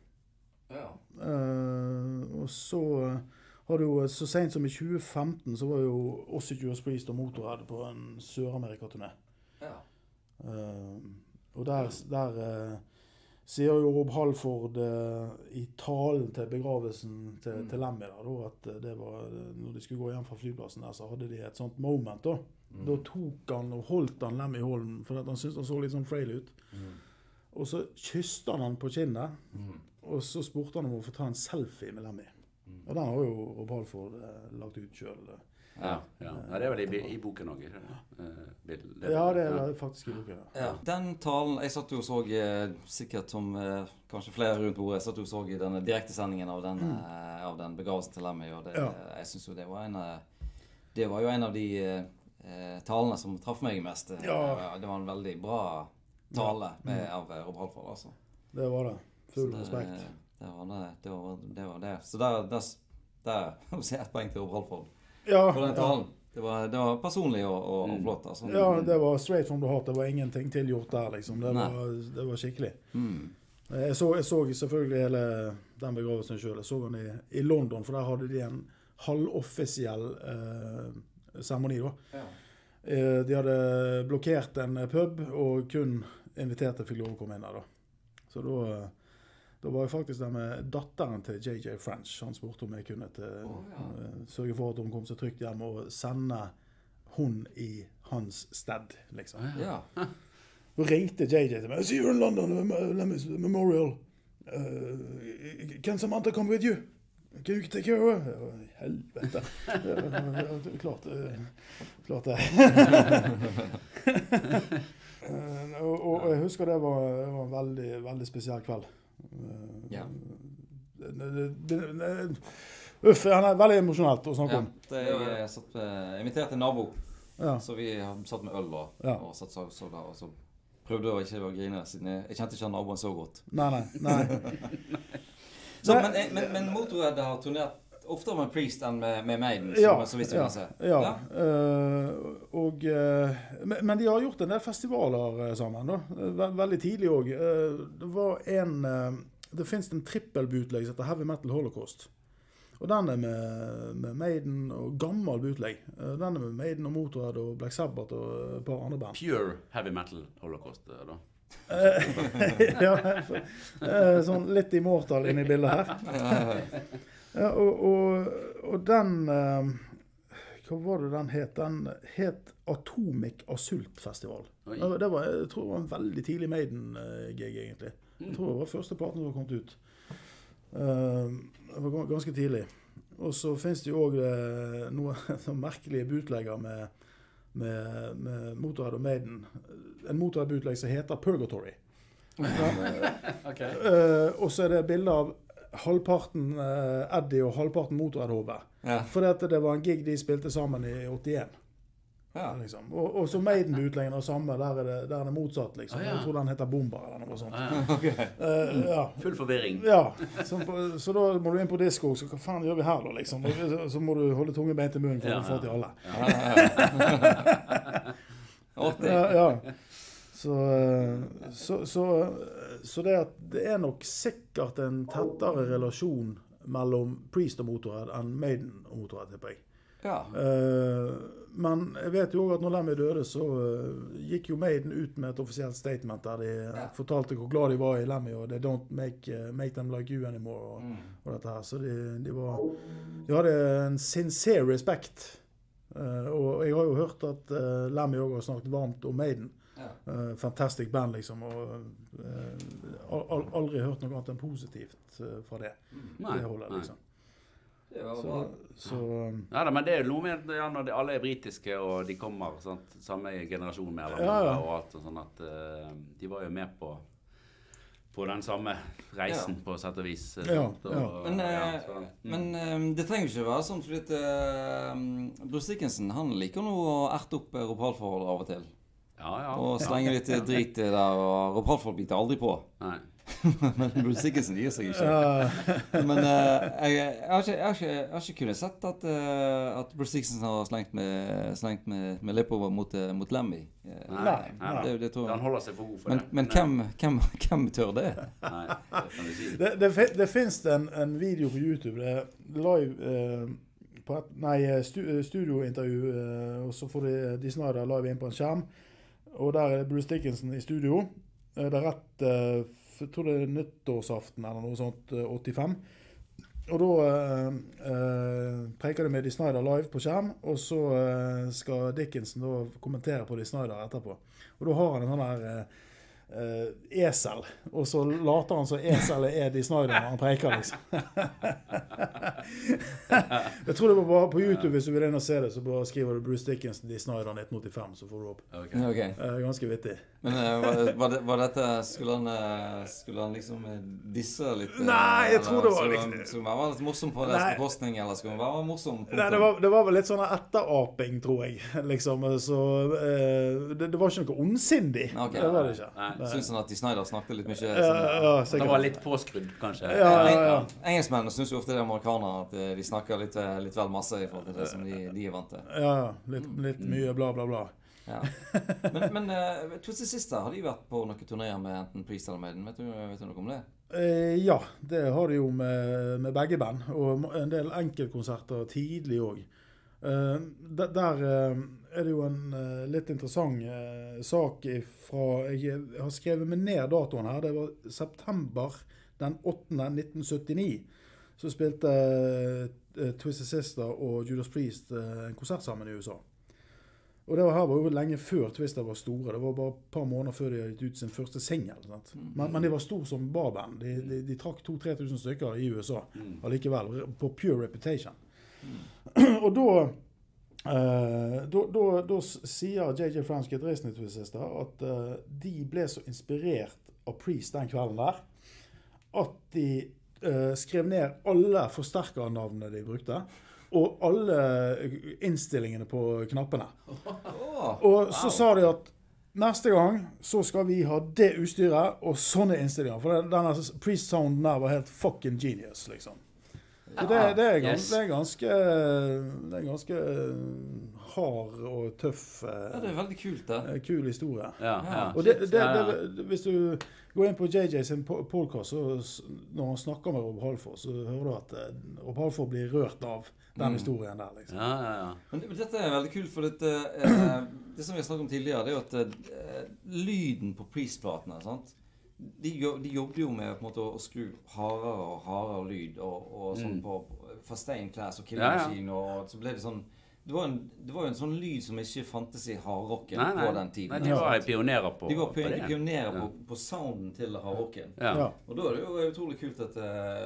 Og så... så sent som i 2015 så var jo også Judas Priest og Motorhead på en Sør-Amerika-turné. Og der sier jo Rob Halford i talen til begravelsen til Lemmy da, at det var, når de skulle gå hjem fra flyplassen der, så hadde de et sånt moment da. Da tok han og holdt han Lemmy i hånden, for han syntes han så litt sånn frail ut. Og så kysste han på kinnet, og så spurte han om å få ta en selfie med Lemmy. Og den har jo Rob Halford lagt ut selv. Ja, det er vel i boken også, ikke det? Ja, det er faktisk i boken. Ja. Den talen, jeg satt jo og så, sikkert som kanskje flere rundt bordet, jeg satt jo og så i denne direktesendingen av den begravelsen til Lemmy, og jeg synes jo det var jo en av de talene som traff meg mest. Det var en veldig bra tale av Rob Halford, altså. Det var det. Full respekt. Det var det. Så der må jeg si et poeng til Rob Halford. For den talen. Det var personlig og flott, altså. Ja, det var straight from the heart. Det var ingenting tilgjort der, liksom. Det var skikkelig. Jeg så selvfølgelig hele den begravelsen selv. Jeg så den i London, for der hadde de en halvoffisiell seremoni da. De hadde blokkert en pub, og kun inviterte fikk lov å komme inn der da. Så da var jeg faktisk der med datteren til J.J. French. Han spurte om jeg kunne sørge for at hun kom seg trygt hjem og sende hun i hans sted, liksom. Så ringte J.J. til meg. See you in London, Lemmy's Memorial. Can Samantha come with you? Can you take care of her? Helvete. Klart det. Og jeg husker det var en veldig, veldig spesiell kveld. Han er veldig emosjonelt å snakke om. Jeg inviterte en nabo, så vi satt med øl og satt så der, og så prøvde jeg ikke å grine, siden jeg kjente ikke naboen så godt. Nei. Så, men Motorhead har turnert oftere med Priest enn med Maiden, så visst vi kan se. Men de har gjort en del festivaler sammen da. Veldig tidlig også. Det finnes en trippelbootleg som heter Heavy Metal Holocaust. Og den er med Maiden og gammel bootleg. Den er med Maiden og Motorhead og Black Sabbath og et par andre band. Pure Heavy Metal Holocaust da? Sånn litt Immortal inne i bildet her. Og den hva var det den het? Den het Atomic Assault Festival. Jeg tror det var en veldig tidlig Maiden-gig egentlig. Jeg tror det var første platen som var kommet ut. Det var ganske tidlig. Og så finnes det jo også noen merkelige bootlegger med Motorhead og Maiden. En Motorhead-bootlegg som heter Purgatory. Og så er det bilder av halvparten Eddie og halvparten Motorhead-hover. For det var en gig de spilte sammen i 81. Liksom. Og så Maiden-bootleggen og samme, der er det motsatt, liksom. Jeg tror den heter Bomber eller noe sånt. Full forvirring. Så da må du inn på disco, så hva faen gjør vi her da, liksom? Så må du holde tunge bein til munnen for å få til alle. Så det er nok sikkert en tettere relasjon mellom Priest og Motorhead enn Maiden og Motorhead, tipper jeg. Men jeg vet jo også at når Lemmy døde, så gikk jo Maiden ut med et offisielt statement der de fortalte hvor glad de var i Lemmy, og they don't make them like you anymore, og dette her. Så de hadde en sincere respekt. Og jeg har jo hørt at Lemmy også har snakket varmt om Maiden. Fantastic band, liksom, og aldri hørt noe annet enn positivt fra det holdet, liksom. Men det er jo noe med når alle er britiske og de kommer samme generasjon med og alt og sånn at de var jo med på den samme reisen på sett og vis. Men det trenger ikke være sånn, fordi at Bruce Dickinson, han liker nå å erte opp Rob Halford av og til. Og slenge litt drit der, og Rob Halford biter aldri på. Nei. Men Bruce Dickinson gir seg ikke. Men jeg har ikke kunnet sett at Bruce Dickinson har slengt med lipp over mot Lemmy. Nei. Det tror jeg. Han holder seg for god for det. Men hvem tør det? Nei, det kan du si. Det finnes en video på YouTube, det er live studiointervju, og så får de Snyder live inn på en skjerm, og der er Bruce Dickinson i studio. Det er rett jeg tror det er nyttårsaften eller noe sånt, 85. Og da preker de med Dee Snider live på skjerm, og så skal Dickinson da kommentere på Dee Snider etterpå. Og da har han en sånn her esel, og så later han så eselet Dee Snider når han preker, liksom. Jeg tror det var bare på YouTube, hvis du vil inn og se det, så bare skriver du Bruce Dickinson, Dee Snider 1985, så får du opp. Okay. Ganske vittig. Men var dette, skulle han liksom disse litt? Nei, jeg tror det var liksom... Skulle han være litt morsom på deres bekostning, eller skulle han være morsom på... Nei, det var vel litt sånn etteraping, tror jeg, liksom, så det var ikke noe ondsindig. Okay. Det var det ikke. Nei. Synes han at Dee Snider snakket litt mye det var litt påskrudd, kanskje. Engelskmennene synes jo ofte det amerikanere at de snakker litt vel masse i forhold til det som de vant til. Ja, litt mye bla bla bla. Ja. Men Twisted Sister, har de vært på noen turnéer med enten Priest eller Maiden? Vet du noe om det? Ja, det har de jo med begge band, og en del enkeltkonserter tidlig også. Der er det jo en litt interessant sak fra, jeg har skrevet meg ned datoen her, det var september den 8. 1979, så spilte Twisted Sister og Judas Priest en konsert sammen i USA. Og det var jo lenge før Twisted var store, det var bare et par måneder før de hadde gitt ut sin første single. Men de var store som barband, de trakk 2-3 tusen stykker i USA, allikevel, på pure reputation. Og da sier J.J. Franz, gitaristen i Twisted Sister, at de ble så inspirert av Priest den kvelden der, at de skrev ned alle forsterkernavnene de brukte, og alle innstillingene på knappene. Og så sa de at neste gang så skal vi ha det utstyret og sånne innstillinger, for denne Priest-sounden der var helt fucking genius, liksom. Så det er ganske hard og tøff. Ja, det er veldig kult, det. Kul historie. Ja. Og hvis du går inn på JJ sin podcast, så når han snakker med Rob Halford, så hører du at Rob Halford blir rørt av den historien der, liksom. Ja. Men dette er veldig kult, for det som vi har snakket om tidligere, det er jo at lyden på Priest-platene, sant? De jobbet jo med på en måte å skru hardere lyd og sånn på Fastain Class og Kill Machine, og så ble det sånn det var jo en sånn lyd som ikke fantes i hardrocken på den tiden. Nei, de var pionerer på det. De var pionerer på sounden til hardrocken. Og da er det jo utrolig kult at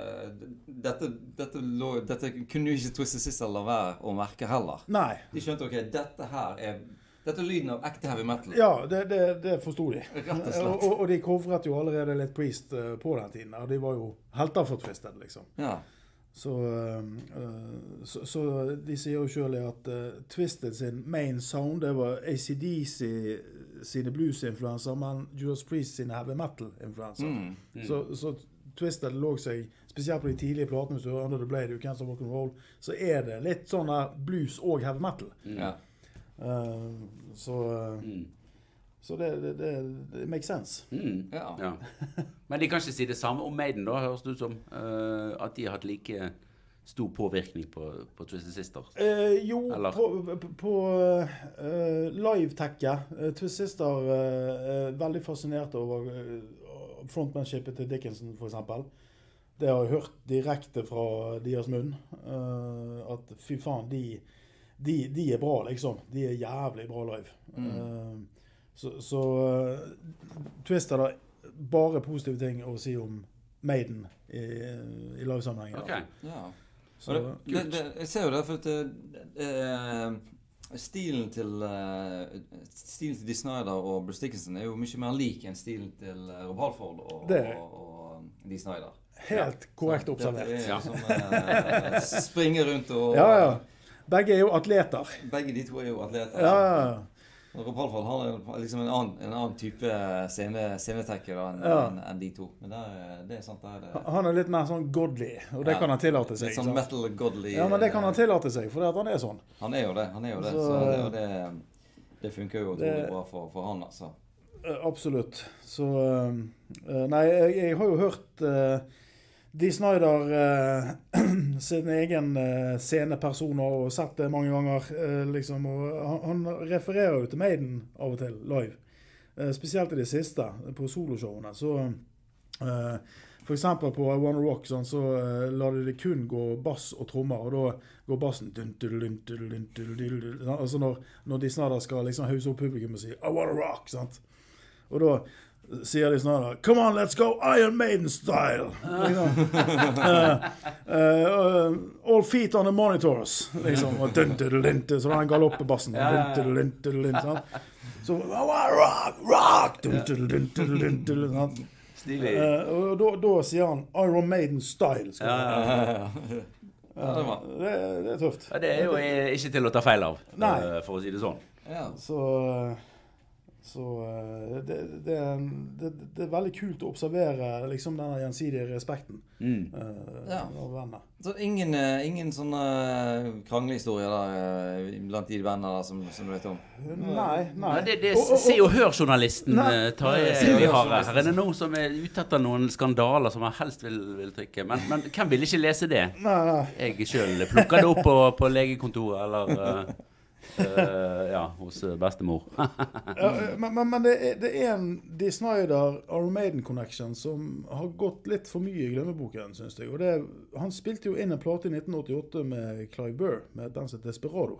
dette kunne jo ikke Twisted Sister la være å merke heller. Nei. De skjønte, ok, dette er lyden av ekte heavy metal. Ja, det forstod de. Rett og slett. Og de covret jo allerede litt Priest på den tiden, og de var jo helter for Twisted, liksom. Ja. Så de sier jo selv at Twisted sin main sound, det var AC/DC sine blues-influenser, men Judas Priest sine heavy metal-influenser. Så Twisted lå seg, spesielt på de tidlige platene, hvis du hører Under the Blade, You Can't Stop Rock and Roll, så er det litt sånn blues og heavy metal. Ja. Så det makes sense. Ja. Men de kan ikke si det samme om Maiden da, høres det ut som at de har hatt like stor påvirkning på Twisted Sister. Jo, på live-tekket Twisted Sister er veldig fascinert over frontmanshipet til Dickinson, for eksempel. Det har jeg hørt direkte fra deres munn, at fy faen, de er bra, liksom. De er jævlig bra live. Så Twisted har bare positive ting å si om Maiden i livesammenhengen. Ok. Ja. Så, jeg ser jo det, for at stilen til Dee Snider og Bruce Dickinson er jo mye mer lik enn stilen til Rob Halford og Dee Snider. Helt korrekt observert. Det er som springer rundt og... Ja. Begge er jo atleter. Begge de to er jo atleter. Ja. Rob Halford har liksom en annen type scenetekker enn de to. Men det er sant. Han er litt mer sånn godly, og det kan han tillate seg. Litt sånn metal godly. Ja, men det kan han tillate seg, for han er sånn. Han er jo det. Så det funker jo utrolig bra for han, altså. Absolutt. Så, nei, jeg har jo hørt Dee Snider sin egen scenepersoner og sett det mange ganger, liksom, og han refererer jo til Maiden av og til live, spesielt i det siste på soloshowene, så For eksempel på I Wanna Rock sånn, så lar de det kun gå bass og trommer, og da går bassen altså når de snart skal liksom hause opp publikum og si I Wanna Rock, sant? Og da sier de snart Come on, let's go Iron Maiden style! All feet on the monitors, liksom, og så da en galopp-bassen, sant? Så I Wanna Rock! Sant? Stilig. Og da sier han Iron Maiden style. Det tøft. Ja, det jo ikke til å ta feil av, for å si det sånn. Ja. Så det er veldig kult å observere liksom denne gjensidige respekten av venner. Så ingen sånne kranglehistorier der blant de vennene som du vet om? Nei. Det Se og Hør-journalisten vi har her. Er det noen som ute etter noen skandaler som man helst vil trykke? Men hvem vil ikke lese det? Nei. Jeg selv plukker det opp på legekontoret, eller... hos bestemor. Men det en Dee Snider Iron Maiden connection som har gått litt for mye i glemmeboken, synes jeg. Og han spilte jo inn en plate i 1988 med Clive Burr, med den som heter Desperado.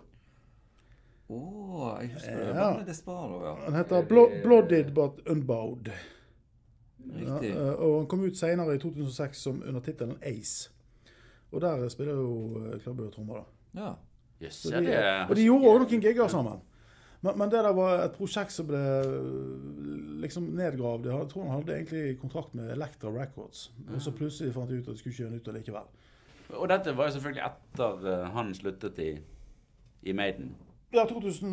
Jeg husker det. Hva er Desperado, ja? Han heter Blooded But Unbowed. Riktig. Og han kom ut senere i 2006 som under titelen Ace. Og der spiller jo Clive Burr trommer da. Ja. Yes, og de gjorde også noen gigger sammen. Men det der var et prosjekt som ble liksom nedgravd. Jeg tror han hadde egentlig kontrakt med Elektra Records. Og så plutselig fant de ut at de skulle kjøre nytt og likevel. Og dette var jo selvfølgelig etter han sluttet i Maiden. Ja,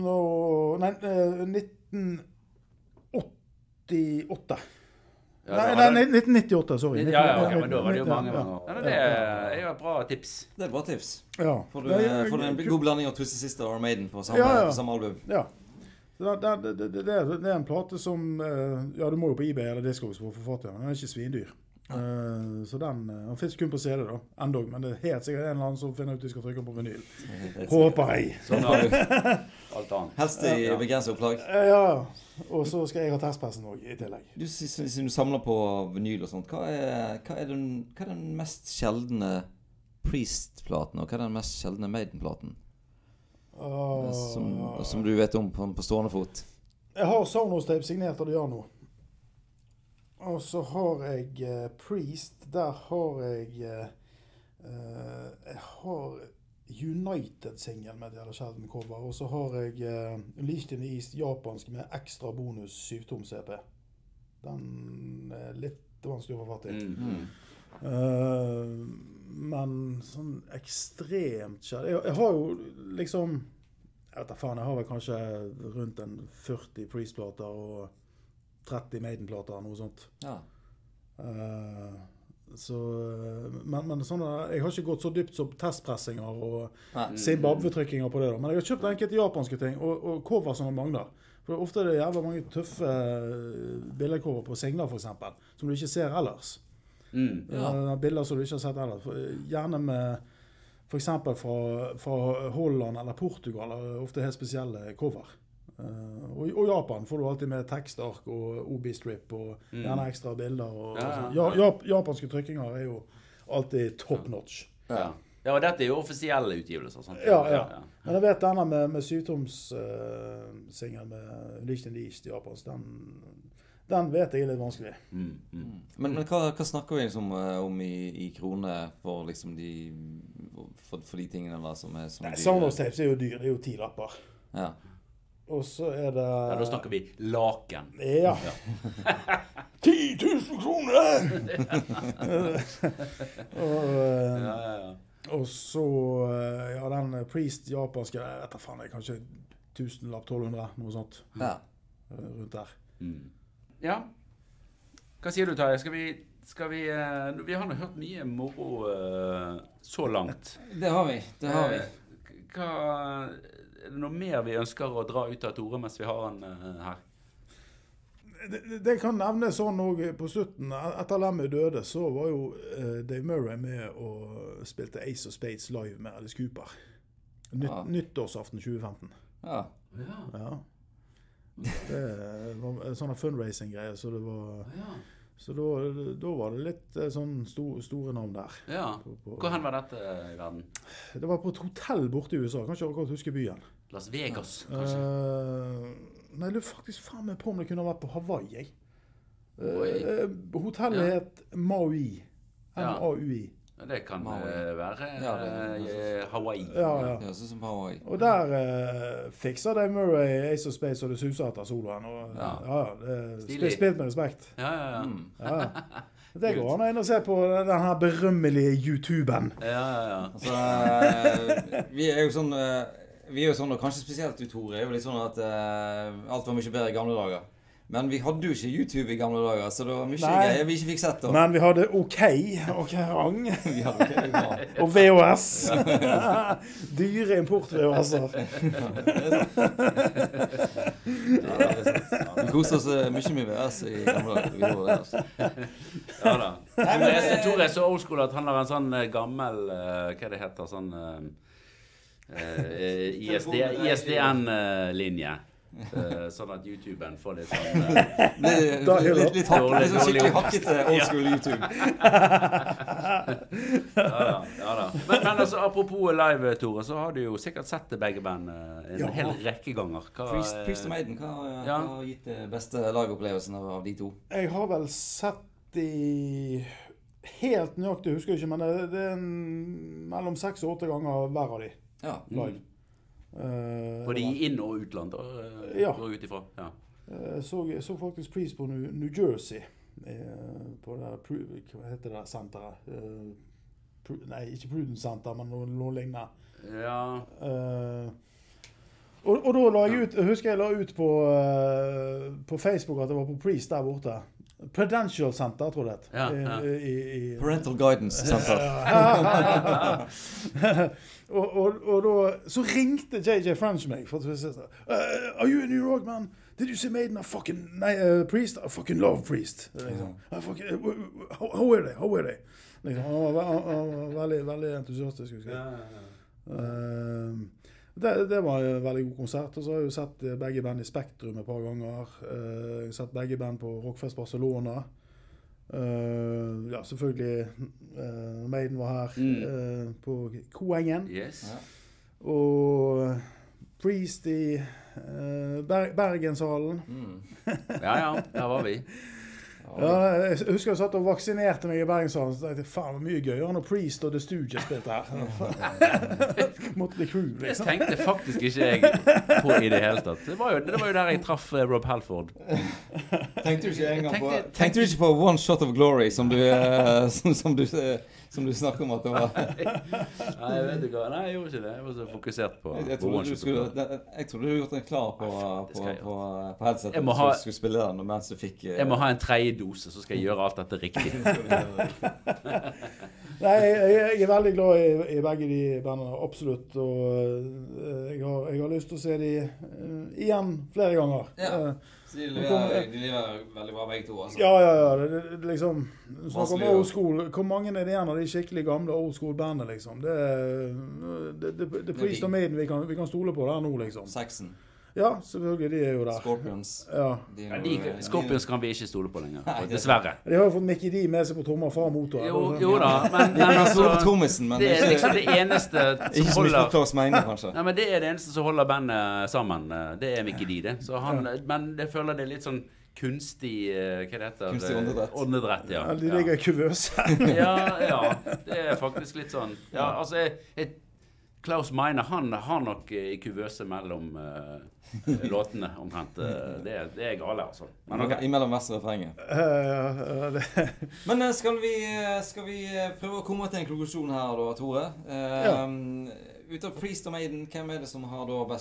1988. Nei, 1998, sorry. Ja, ok, men da var det jo mange år. Det er jo et bra tips. Det er et bra tips. Ja. Får du en god blanding av Twisted Sister og Maiden på samme album? Ja. Det er en plate som, du må jo på eBay eller Discogs for å få fatt i den, men den er ikke svindyr. Så den finnes kun på CD da, endog, men det er helt sikkert en eller annen som finner ut de skal trykke på vinyl. Håper jeg. Sånn har du alt annet. Helst i begrenset opplag. Ja, og så skal jeg ha testpressen også i tillegg. Siden du samler på vinyl og sånt, hva er den mest sjeldne Priest-platen, og hva er den mest sjeldne Maiden-platen? Som du vet om på stående fot? Jeg har Sonos-tape signert av Diano. Og så har jeg Priest, der har jeg har United-singel med det sjelden cover, og så har jeg Unleashed in the East japansk med ekstra bonus 7-tom CP. Den er litt vanskelig å få fatt i. Men sånn ekstremt kjærlig. Jeg har jo liksom, jeg vet da faen, jeg har vel kanskje rundt en 40 Priest-plater og 30 Maiden-plater, noe sånt. Ja. Men sånn, jeg har ikke gått så dypt som testpressinger og Zimbabwe-trykkinger på det da. Men jeg har kjøpt enkelte japanske ting, og cover som mangler. For ofte er det jævla mange tøffe billedcover på singler, for eksempel, som du ikke ser ellers. Bilder som du ikke har sett ellers. Gjerne med, for eksempel fra Holland eller Portugal, ofte helt spesielle cover. Og Japan får du alltid med tekstark og OB-strip og gjerne ekstra bilder og japanske trykkinger er jo alltid top notch. Og dette er jo offisielle utgivelser, sant? Ja. Men jeg vet denne med 7-toms singel med Unleashed in the East japansk, den vet jeg er litt vanskelig. Men hva snakker vi liksom om i kroner for liksom for de tingene da som er dyre? Sonos-tapes er jo dyr, det er jo 10 lapper. Ja. Og så er det... Ja, da snakker vi laken. Ja. 10 000 kroner! Og så, den Priest japanske, jeg vet da faen, kanskje 1000-lapp, 1200, noe sånt. Ja. Rundt der. Ja. Hva sier du, Tarjei? Skal vi har nå hørt mye moro så langt. Det har vi. Er det noe mer vi ønsker å dra ut av Tore mens vi har han her? Det kan nevnes sånn også på slutten. Etter Lemmy døde, så var jo Dave Murray med og spilte Ace of Spades live med Alice Cooper. Nyttårsaften 2015. Ja. Det var en sånn fundraising-greie, så det var... Så da var det litt sånn store navn der. Ja. Hvor hen var dette i verden? Det var på et hotell borte i USA. Kan ikke akkurat huske byen. Las Vegas, kanskje? Nei, det er faktisk faen meg på om det kunne vært på Hawaii. Hotellet het Maui. M-A-U-I. Det kan være Hawaii. Ja. Sånn som Hawaii. Og der fikser Dave Murray Ace of Space og det suser etter soloen. Det spilt med respekt. Ja. Det går an å inn og se på den her berømmelige YouTuben. Ja. Altså, vi er jo sånn, og kanskje spesielt du, Tore, er jo litt sånn at alt var mye bedre i gamle dager. Men vi hadde jo ikke YouTube i gamle dager, så det var mye greier vi ikke fikk sett da. Men vi hadde OK og rang. Vi hadde OK, og VHS. Dyre import-VHS-er. Vi koste oss mye med VHS i gamle dager. Vi gjorde det, altså. Ja da. Jeg tror jeg er så old school at han har en sånn gammel, hva det heter, sånn ISDN-linje. Sånn at YouTuben får litt sånn litt skikkelig hakkete old school YouTube. Ja da. Men altså, apropos live, Tore, så har du jo sikkert sett det begge band en hel rekke ganger. Priest og Maiden, hva har gitt det beste live-opplevelsen av de to? Jeg har vel sett de helt nøyaktig, husker jeg ikke, men det er mellom 6 og 8 ganger hver av de live. Både i inn- og utland går ut ifra. Så faktisk Priest på New Jersey på det, hva heter det senteret? Nei, ikke Prudence Center, men noe lignende. Og da la jeg ut, husker jeg la ut på Facebook at det var på Priest der borte. Prudential Center, tror jeg det. Parental Guidance Center. og da så ringte JJ French meg for å si are you in New York, man? Did you see Maiden? Priest? I fucking love Priest. How are they? Liksom, han var veldig entusiastisk, husker jeg. Det var en veldig god konsert. Og så har jeg jo sett begge band i Spektrum et par ganger. Jeg har sett begge band på Rockfest Barcelona. Selvfølgelig Maiden var her på Koengen. Og Priest i Bergenshallen. Ja, der var vi. Jeg husker jeg satt og vaksinerte meg i Bergenshallen, så tenkte jeg, faen, det var mye gøyere når Priest og The Stooges spilte her. Motley Crue, liksom. Det tenkte faktisk ikke jeg på i det hele tatt. Det var jo der jeg traff Rob Halford. Tenkte du ikke på One Shot of Glory, som du snakker om at det var? Nei, jeg vet ikke hva. Nei, jeg gjorde ikke det. Jeg var så fokusert på Jeg trodde du hadde gjort den klar på headsetet, så du skulle spille den mens du fikk Jeg må ha en tredje dose, så skal jeg gjøre alt dette riktig. Nei, jeg er veldig glad i begge de bandene, absolutt. Og jeg har lyst til å se de igjen flere ganger. De lever veldig bra begge to, altså. Ja. Det liksom, snakker om old school. Hvor mange er det igjen av de skikkelig gamle old school bandene, liksom? Det er Priest og Maiden vi kan stole på der nå, liksom. Saxon. Ja, selvfølgelig, de er jo der. Scorpions. Scorpions kan vi ikke stole på lenger, dessverre. De har jo fått Mickey D med seg på trommer fra motor. Jo da, men det er liksom det eneste som holder Nei, men det er det eneste som holder bandet sammen. Det er Mickey D, det. Så men jeg føler det er litt sånn kunstig, hva det heter? Kunstig åndedrett, ja. De ligger i kuvøse. Ja, det er faktisk litt sånn. Ja, altså, Klaus Meine, han har nok i kuvøse mellom låtene omtrent. Det er gale, altså. Men okay. Imellom vers og refrenger. Men skal vi prøve å komme til en konklusjon her da, Tore? Ut av Priest og Maiden, hvem er det som har da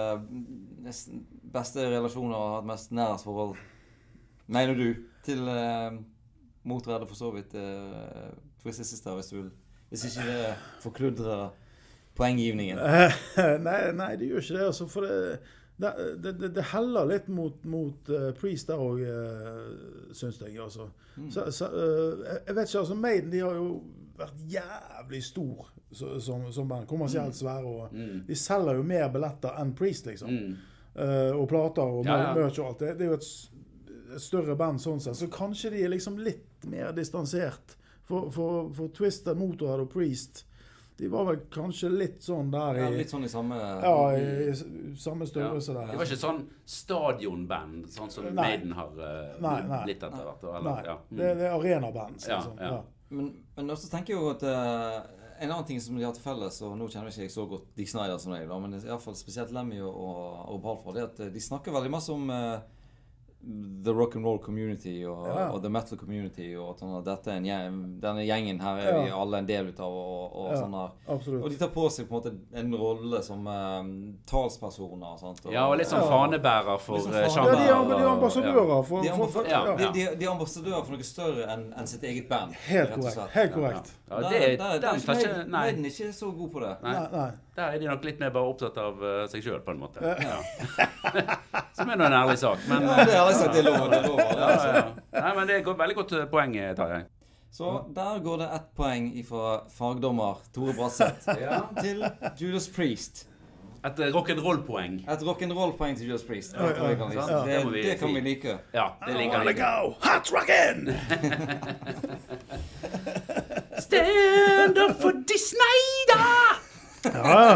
beste relasjoner og har et mest nærhetsforhold, mener du, til Motörhead for så vidt for siste hvis du vil? Hvis ikke det forkludrer poenggivningen. Nei, det gjør ikke det, altså, for det heller litt mot Priest der også, synes jeg, altså. Jeg vet ikke, altså, Maiden, de har jo vært jævlig stor som band, kommersielt svære, og de selger jo mer billetter enn Priest, liksom. Og plater og merch og alt. Det er jo et større band sånn sett, så kanskje de liksom litt mer distansert. For Twisted, Motorhead og Priest, de var vel kanskje litt sånn der Ja, litt sånn i samme... Ja, i samme størrelse der. Det var ikke sånn stadionband, sånn som Maiden har blitt etter hvert. Nei, det er arenaband. Liksom. Ja. Men også tenker jeg jo at en annen ting som de har til felles, og nå kjenner ikke jeg så godt Dee Snider som jeg, men i hvert fall spesielt Lemmy og Balfour, det er at de snakker veldig masse om the rock and roll community og the metal community, og sånn at dette er denne gjengen her er vi alle en del utav, og sånn her. Absolutt. Og de tar på seg på en måte en rolle som talspersoner, sant? Og litt sånn fanebærer for Ja, de er ambassadører for de er ambassadører for noe større enn sitt eget band. Helt korrekt. Ja, Maiden er ikke så god på det. Nei. Der er de nok litt mer bare opptatt av seg selv, på en måte. Som er nå en ærlig sak. Men, det er ærlig sagt, det er lov. Nei, men det er et veldig godt poeng, Tarjei. Så der går det 1 poeng fra fagdommer Tore Bratseth til Judas Priest. Et rock'n'roll-poeng. Et rock'n'roll-poeng til Judas Priest. Det kan vi like. Ja, det liker vi. Go! Hot rockin'! Stand up for Dee Snider! Ja,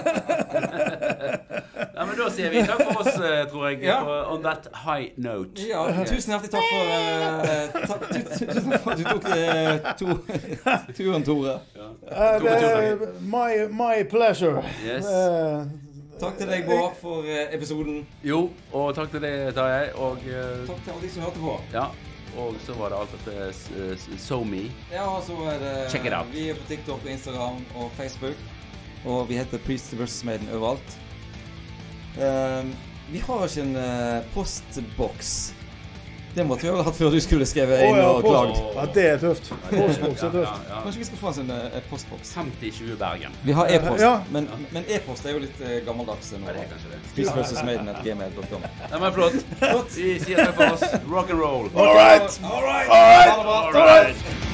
men da sier vi takk for oss, tror jeg, on that high note. Ja, tusen hjertelig takk for at du tok turen, Tore. My pleasure. Yes. Takk til deg, Bård, for episoden. Jo, og takk til deg, Tarjei, og takk til alle de som hørte på. Ja, og så var det alt dette SoMe. Ja, og så er det Check it out. Vi er på TikTok, Instagram og Facebook. Og vi heter Priest vs. Maiden overalt. Vi har ikke en postboks. Det måtte vi ha hatt før du skulle skrive inn og klagd. Ja, det er tøft. Postboks er tøft. Kanskje vi skal få en postboks. 50-20 Bergen. Vi har e-post, men e-post er jo litt gammeldags nå. Det er kanskje det. Priest vs. Maiden@gmail.com. Ja, men flott. Vi sier takk for oss. Rock and roll. All right.